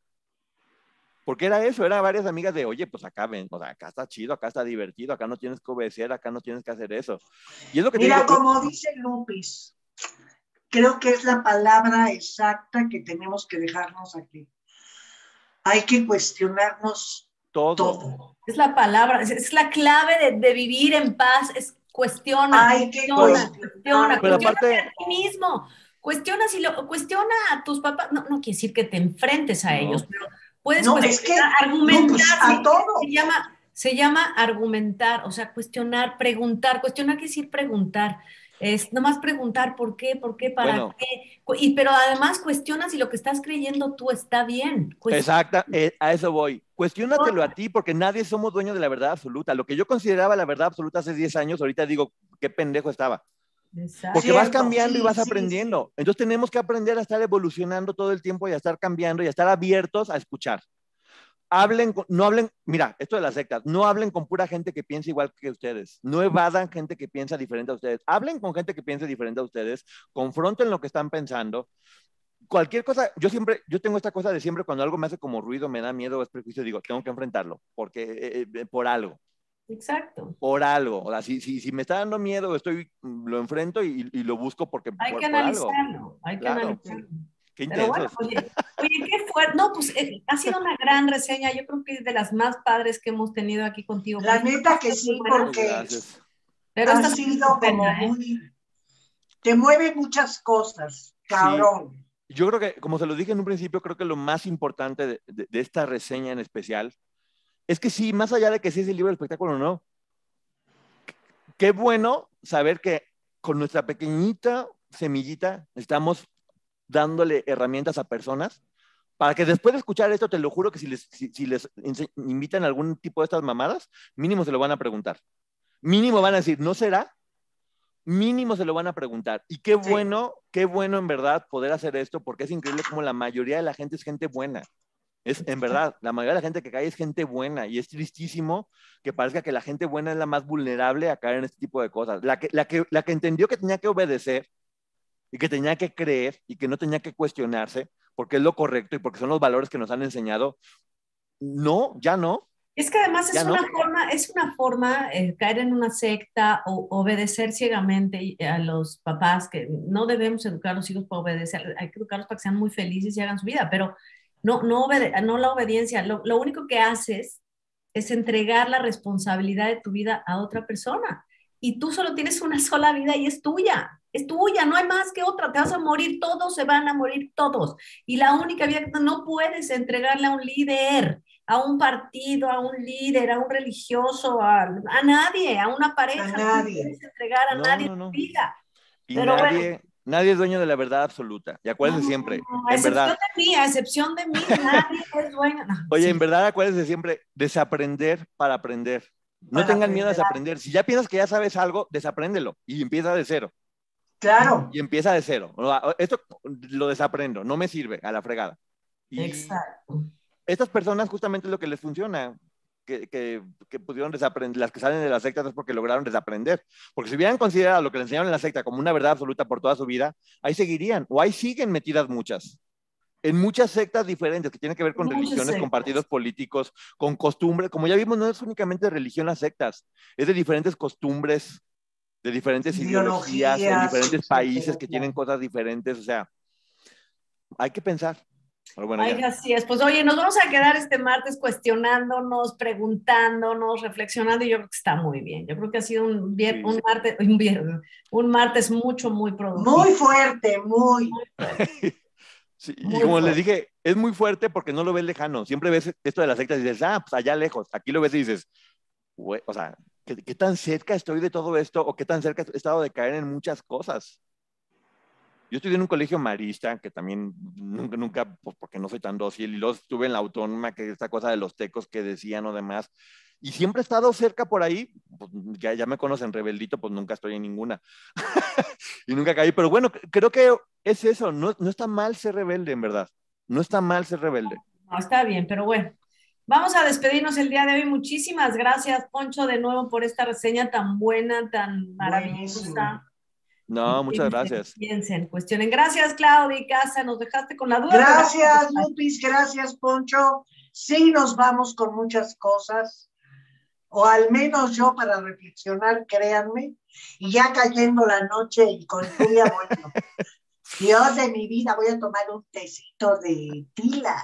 Porque era eso, era varias amigas de, oye, pues acá ven, o sea, acá está chido, acá está divertido, acá no tienes que obedecer, acá no tienes que hacer eso. Y es lo que te Mira, digo. como dice Lupis, creo que es la palabra exacta que tenemos que dejarnos aquí. Hay que cuestionarnos Todo. todo. Es la palabra, es, es la clave de, de vivir en paz, es cuestiona, Hay que cuestiona, cuestionar. cuestiona, Pero cuestiona aparte- a ti mismo, cuestiona si lo, cuestiona a tus papás, no, no quiere decir que te enfrentes a No. ellos, pero puedes No, es cuestionar, que, argumentar, Lupis, a se, todo. se llama, se llama argumentar, o sea, cuestionar, preguntar, cuestionar quiere decir preguntar, es nomás preguntar por qué, por qué, para Bueno. qué, Cu- y, pero además cuestiona si lo que estás creyendo tú está bien. Cuestiona. Exacta, eh, a eso voy. Cuestiónatelo a ti, porque nadie somos dueños de la verdad absoluta. Lo que yo consideraba la verdad absoluta hace diez años, ahorita digo, qué pendejo estaba. Exacto. Porque vas Cierto, cambiando sí, y vas sí, aprendiendo. Entonces tenemos que aprender a estar evolucionando todo el tiempo y a estar cambiando y a estar abiertos a escuchar. Hablen, con- no hablen, mira, esto de las sectas, no hablen con pura gente que piensa igual que ustedes. No evadan gente que piensa diferente a ustedes. Hablen con gente que piensa diferente a ustedes. Confronten lo que están pensando. Cualquier cosa, yo siempre, yo tengo esta cosa de siempre cuando algo me hace como ruido, me da miedo o es prejuicio, digo, tengo que enfrentarlo, porque eh, eh, por algo, Exacto. por algo. O sea, si, si, si me está dando miedo, estoy, lo enfrento y, y lo busco porque Hay por, que por algo. analizarlo, hay que Claro. analizarlo. Qué Pero bueno, intensos. oye, oye, qué fuerte. No, pues eh, ha sido una gran reseña. Yo creo que es de las más padres que hemos tenido aquí contigo. La Pero neta esta que está muy sí, buena. porque Gracias. Pero ha esta está sido como estupenda, ¿eh? muy... Te mueve muchas cosas, Sí. cabrón. Yo creo que, como se lo dije en un principio, creo que lo más importante de, de, de esta reseña en especial es que sí, más allá de que sí es el libro de espectáculo o no, qué bueno saber que con nuestra pequeñita semillita estamos dándole herramientas a personas para que después de escuchar esto, te lo juro que si les, si, si les invitan a algún tipo de estas mamadas, mínimo se lo van a preguntar. Mínimo van a decir, ¿no será? Mínimo se lo van a preguntar. Y qué Sí. bueno, qué bueno en verdad poder hacer esto, porque es increíble como la mayoría de la gente es gente buena. Es, en verdad, la mayoría de la gente que cae es gente buena y es tristísimo que parezca que la gente buena es la más vulnerable a caer en este tipo de cosas. La que, la que, la que entendió que tenía que obedecer y que tenía que creer y que no tenía que cuestionarse porque es lo correcto y porque son los valores que nos han enseñado. No, ya no. Es que además Ya es no. una forma, es una forma eh, caer en una secta o obedecer ciegamente a los papás, que no debemos educar a los hijos para obedecer, hay que educarlos para que sean muy felices y hagan su vida, pero no, no, obede no la obediencia, lo, lo único que haces es entregar la responsabilidad de tu vida a otra persona. Y tú solo tienes una sola vida y es tuya, es tuya, no hay más que otra, te vas a morir, todos se van a morir todos. Y la única vida que no puedes entregarle a un líder, a un partido, a un líder, a un religioso, a, a nadie, a una pareja, A no nadie. puedes entregar a No, nadie no, no. tu vida. Y Pero nadie, bueno, nadie es dueño de la verdad absoluta. Y acuérdense no, siempre, a en excepción verdad. de mí, a excepción de mí, nadie es dueño. No, Oye, sí, en verdad, acuérdense siempre, desaprender para aprender. No Para tengan miedo a aprender. desaprender. Si ya piensas que ya sabes algo, desapréndelo y empieza de cero. Claro. Y empieza de cero. Esto lo desaprendo, no me sirve a la fregada. Y exacto. estas personas justamente es lo que les funciona, que, que, que pudieron desaprender, las que salen de la secta es porque lograron desaprender. Porque si hubieran considerado lo que les enseñaron en la secta como una verdad absoluta por toda su vida, ahí seguirían, o ahí siguen metidas muchas. En muchas sectas diferentes que tienen que ver con Muchas religiones, con sectas. partidos políticos, con costumbres. Como ya vimos, no es únicamente de religión las sectas, es de diferentes costumbres, de diferentes ideologías, en Ideologías, diferentes países etcétera, que claro. tienen cosas diferentes. O sea, hay que pensar. Pero bueno, Ay, ya. así es. Pues oye, nos vamos a quedar este martes cuestionándonos, preguntándonos, reflexionando y yo creo que está muy bien. Yo creo que ha sido un, vier- Sí. un martes, un, viernes, un martes mucho, muy productivo. Muy fuerte, muy. Muy fuerte. Sí, y Muy como les fuerte. dije, es muy fuerte porque no lo ves lejano. Siempre ves esto de las sectas y dices, ah, pues allá lejos. Aquí lo ves y dices, güey, o sea, ¿qué, qué tan cerca estoy de todo esto o qué tan cerca he estado de caer en muchas cosas? Yo estudié en un colegio marista, que también nunca, nunca, pues porque no soy tan dócil, y luego estuve en la autónoma, que es esta cosa de los tecos que decían o demás, y siempre he estado cerca por ahí, pues ya, ya me conocen, rebeldito, pues nunca estoy en ninguna, y nunca caí, pero bueno, creo que es eso, no, no está mal ser rebelde, en verdad, no está mal ser rebelde. No, está bien, pero bueno. Vamos a despedirnos el día de hoy. Muchísimas gracias, Poncho, de nuevo por esta reseña tan buena, tan Buenísimo. maravillosa. Y No, muchas piensen, gracias. piensen, cuestionen. Gracias, Claudia y Casa. Nos dejaste con la duda, pero Gracias, Lupis, gracias, Poncho. Sí, nos vamos con muchas cosas, o al menos yo para reflexionar, créanme, y ya cayendo la noche y con lluvia, bueno, Dios de mi vida, voy a tomar un tecito de tila.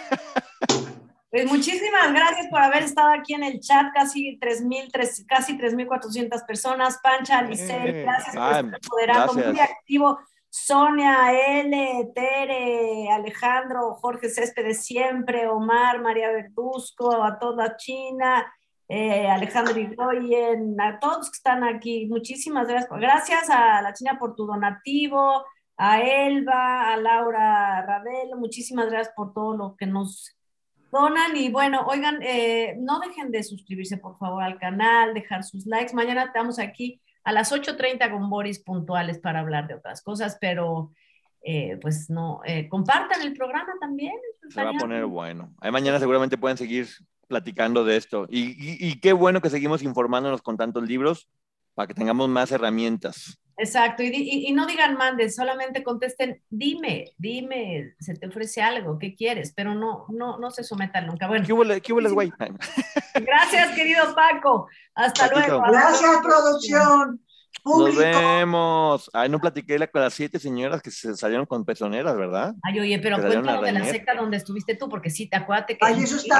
pues muchísimas gracias por haber estado aquí en el chat, casi tres mil, casi tres mil cuatrocientas personas. Pancha, Alicel, Eh, gracias por ah, estar moderando, muy gracias. activo. Sonia, L, Tere, Alejandro, Jorge Céspedes siempre, Omar, María Verduzco, a toda China, eh, Alejandro Igoyen, a todos que están aquí, muchísimas gracias. Gracias a la China por tu donativo, a Elba, a Laura Ravelo, muchísimas gracias por todo lo que nos donan. Y bueno, oigan, eh, no dejen de suscribirse por favor al canal, dejar sus likes. Mañana estamos aquí a las ocho treinta con Boris puntuales para hablar de otras cosas, pero eh, pues no, eh, compartan el programa también. Se va a Estaría poner bueno. Ahí mañana seguramente pueden seguir platicando de esto. Y, y, y qué bueno que seguimos informándonos con tantos libros para que tengamos más herramientas. Exacto, y, y, y no digan mandes, solamente contesten, dime, dime, se te ofrece algo, ¿qué quieres? Pero no, no, no se sometan nunca. Bueno, ¿Qué hubo, qué hubo, güey? gracias, querido Paco. Hasta luego. Paquito. Hasta Gracias, luego. producción. Nos Público. vemos. Ay, no platiqué la, con las siete señoras que se salieron con pezoneras, ¿verdad? Ay, oye, Que pero salieron a cuéntanos de la reñir. secta donde estuviste tú, porque sí, te acuérdate que Ay, eso está